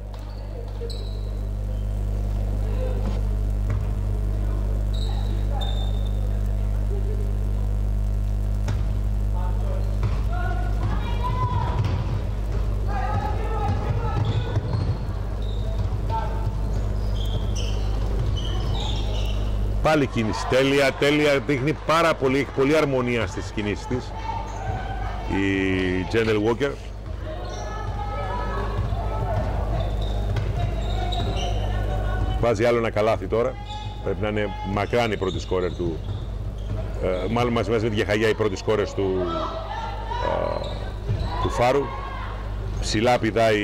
Speaker 1: Πάλι κίνηση, τέλεια, δείχνει πάρα πολύ, έχει πολλή αρμονία στις κινήσεις της η Τζένελ Walker. Βάζει άλλο ένα καλάθι τώρα, πρέπει να είναι μακράν η πρώτη σκόρερ του, μάλλον μαζί με τη Γεχαγιά η πρώτη σκόρερ του Φάρου. Ψηλά πηδάει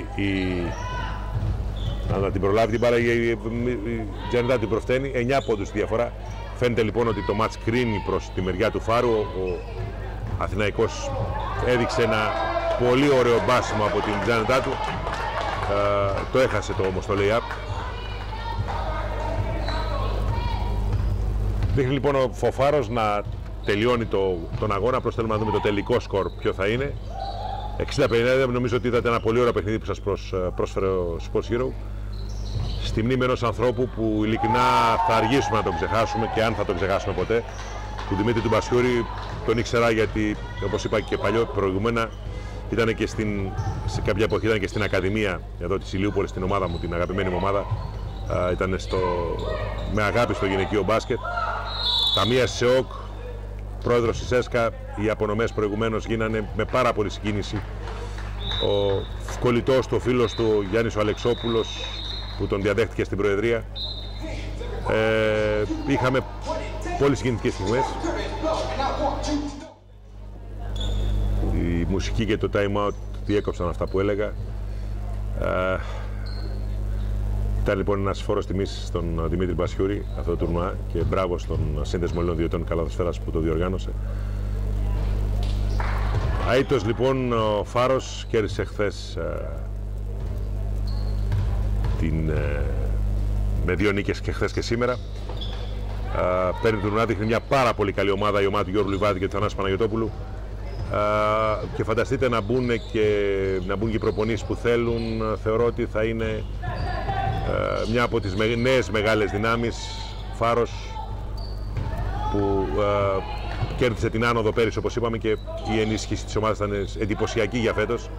Speaker 1: να την προλάβει την μπάλα, η Τζανετά την προφταίνει, 9 πόντους τη διαφορά. Φαίνεται λοιπόν ότι το μάτς κρίνει προς τη μεριά του Φάρου. Ο Αθηναϊκός έδειξε ένα πολύ ωραίο μπάσιμο από την Τζανετά του. Το έχασε όμως το lay-up. Δείχνει λοιπόν ο Φάρος να τελειώνει τον αγώνα. Απλώς θέλουμε να δούμε το τελικό σκορ ποιο θα είναι. 60-50, νομίζω ότι ήταν ένα πολύ ωραίο παιχνίδι που σας πρόσφερε ο Sports Hero. Στη μνήμη ενός ανθρώπου που ειλικρινά θα αργήσουμε να τον ξεχάσουμε, και αν θα τον ξεχάσουμε ποτέ, του Δημήτρη του Μπασιούρη. Τον ήξερα γιατί, όπως είπα και προηγούμενα, ήταν και σε κάποια εποχή ήταν και στην Ακαδημία εδώ της Ηλιούπολης, στην ομάδα μου, την αγαπημένη μου ομάδα. Ήταν με αγάπη στο γυναικείο μπάσκετ. Ταμεία ΣΕΟΚ, πρόεδρος της ΕΣΚΑ. Οι απονομές προηγουμένως γίνανε με πάρα πολύ συγκίνηση. Ο κολλητός του, ο φίλος του, ο Γιάννης ο Αλεξόπουλος, που τον διαδέχτηκε στην Προεδρία. Είχαμε πολύ συγκινητικές στιγμές. Η μουσική και το time out διέκοψαν αυτά που έλεγα. Ήταν λοιπόν ένας φόρος τιμής στον Δημήτρη Μπασιούρη αυτό το τουρνουά, και μπράβο στον Σύνδεσμο Ελλήνων Διαιτητών Καλαθοσφαίρας που το διοργάνωσε. Αήττος λοιπόν ο Φάρος κέρδισε χθες με 2 νίκες και χθες και σήμερα. Παίρνει τουρνουά, δείχνει μια πάρα πολύ καλή ομάδα, η ομάδα του Γιώργου Λιβάδη και του Θανάση Παναγιωτόπουλου. Και φανταστείτε να μπουν και οι προπονήσεις που θέλουν. Θεωρώ ότι θα είναι μια από τις νέες μεγάλες δυνάμεις. Φάρος που κέρδισε την άνοδο πέρυσι, όπως είπαμε, και η ενίσχυση της ομάδας ήταν εντυπωσιακή για φέτος.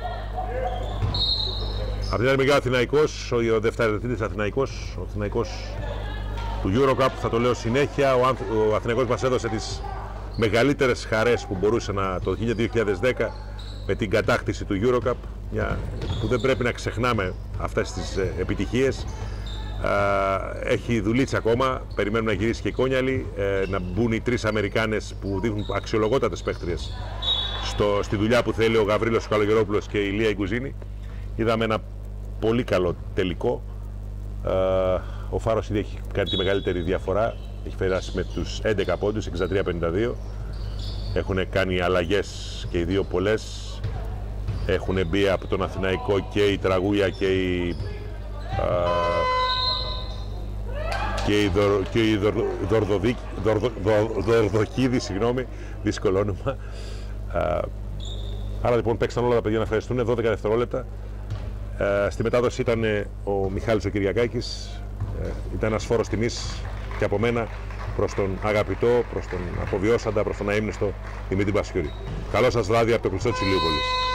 Speaker 1: Από την άλλη μεριά ο Αθηναϊκός, ο δευτεραθλητής Αθηναϊκός, ο Αθηναϊκός του EuroCup, θα το λέω συνέχεια. Ο Αθηναϊκός μας έδωσε τις μεγαλύτερες χαρές που μπορούσε το 2010 με την κατάκτηση του EuroCup, που δεν πρέπει να ξεχνάμε αυτές τις επιτυχίες. Έχει δουλίτσα ακόμα, περιμένουμε να γυρίσει και η Κόνιαλη, να μπουν οι 3 Αμερικάνες που δείχνουν αξιολογότατες παίκτριες στη δουλειά που θέλει ο Γαβρίλος ο Καλογερόπουλος και η Λία Ιγκουζίνη. Είδαμε ένα πολύ καλό τελικό. Ο Φάρος ήδη έχει κάνει τη μεγαλύτερη διαφορά, έχει περάσει με τους 11 πόντους, 63-52. Έχουν κάνει αλλαγές και οι δύο πολλές. Έχουν μπει από τον Αθηναϊκό και η Τραγούια και η Δορδοκίδη, συγγνώμη, δύσκολο όνομα. Άρα λοιπόν παίξαν όλα τα παιδιά να ευχαριστούν, 12 δευτερόλεπτα. Στη μετάδοση ήταν ο Μιχάλης ο Κυριακάκης. Ήταν ένας φόρος τιμής και από μένα προς τον αγαπητό, προς τον αποβιώσαντα, προς τον αείμνηστο Δημήτρη Μπασιούρη. Καλό σας βράδυ από το κλειστό της Ηλιούπολης.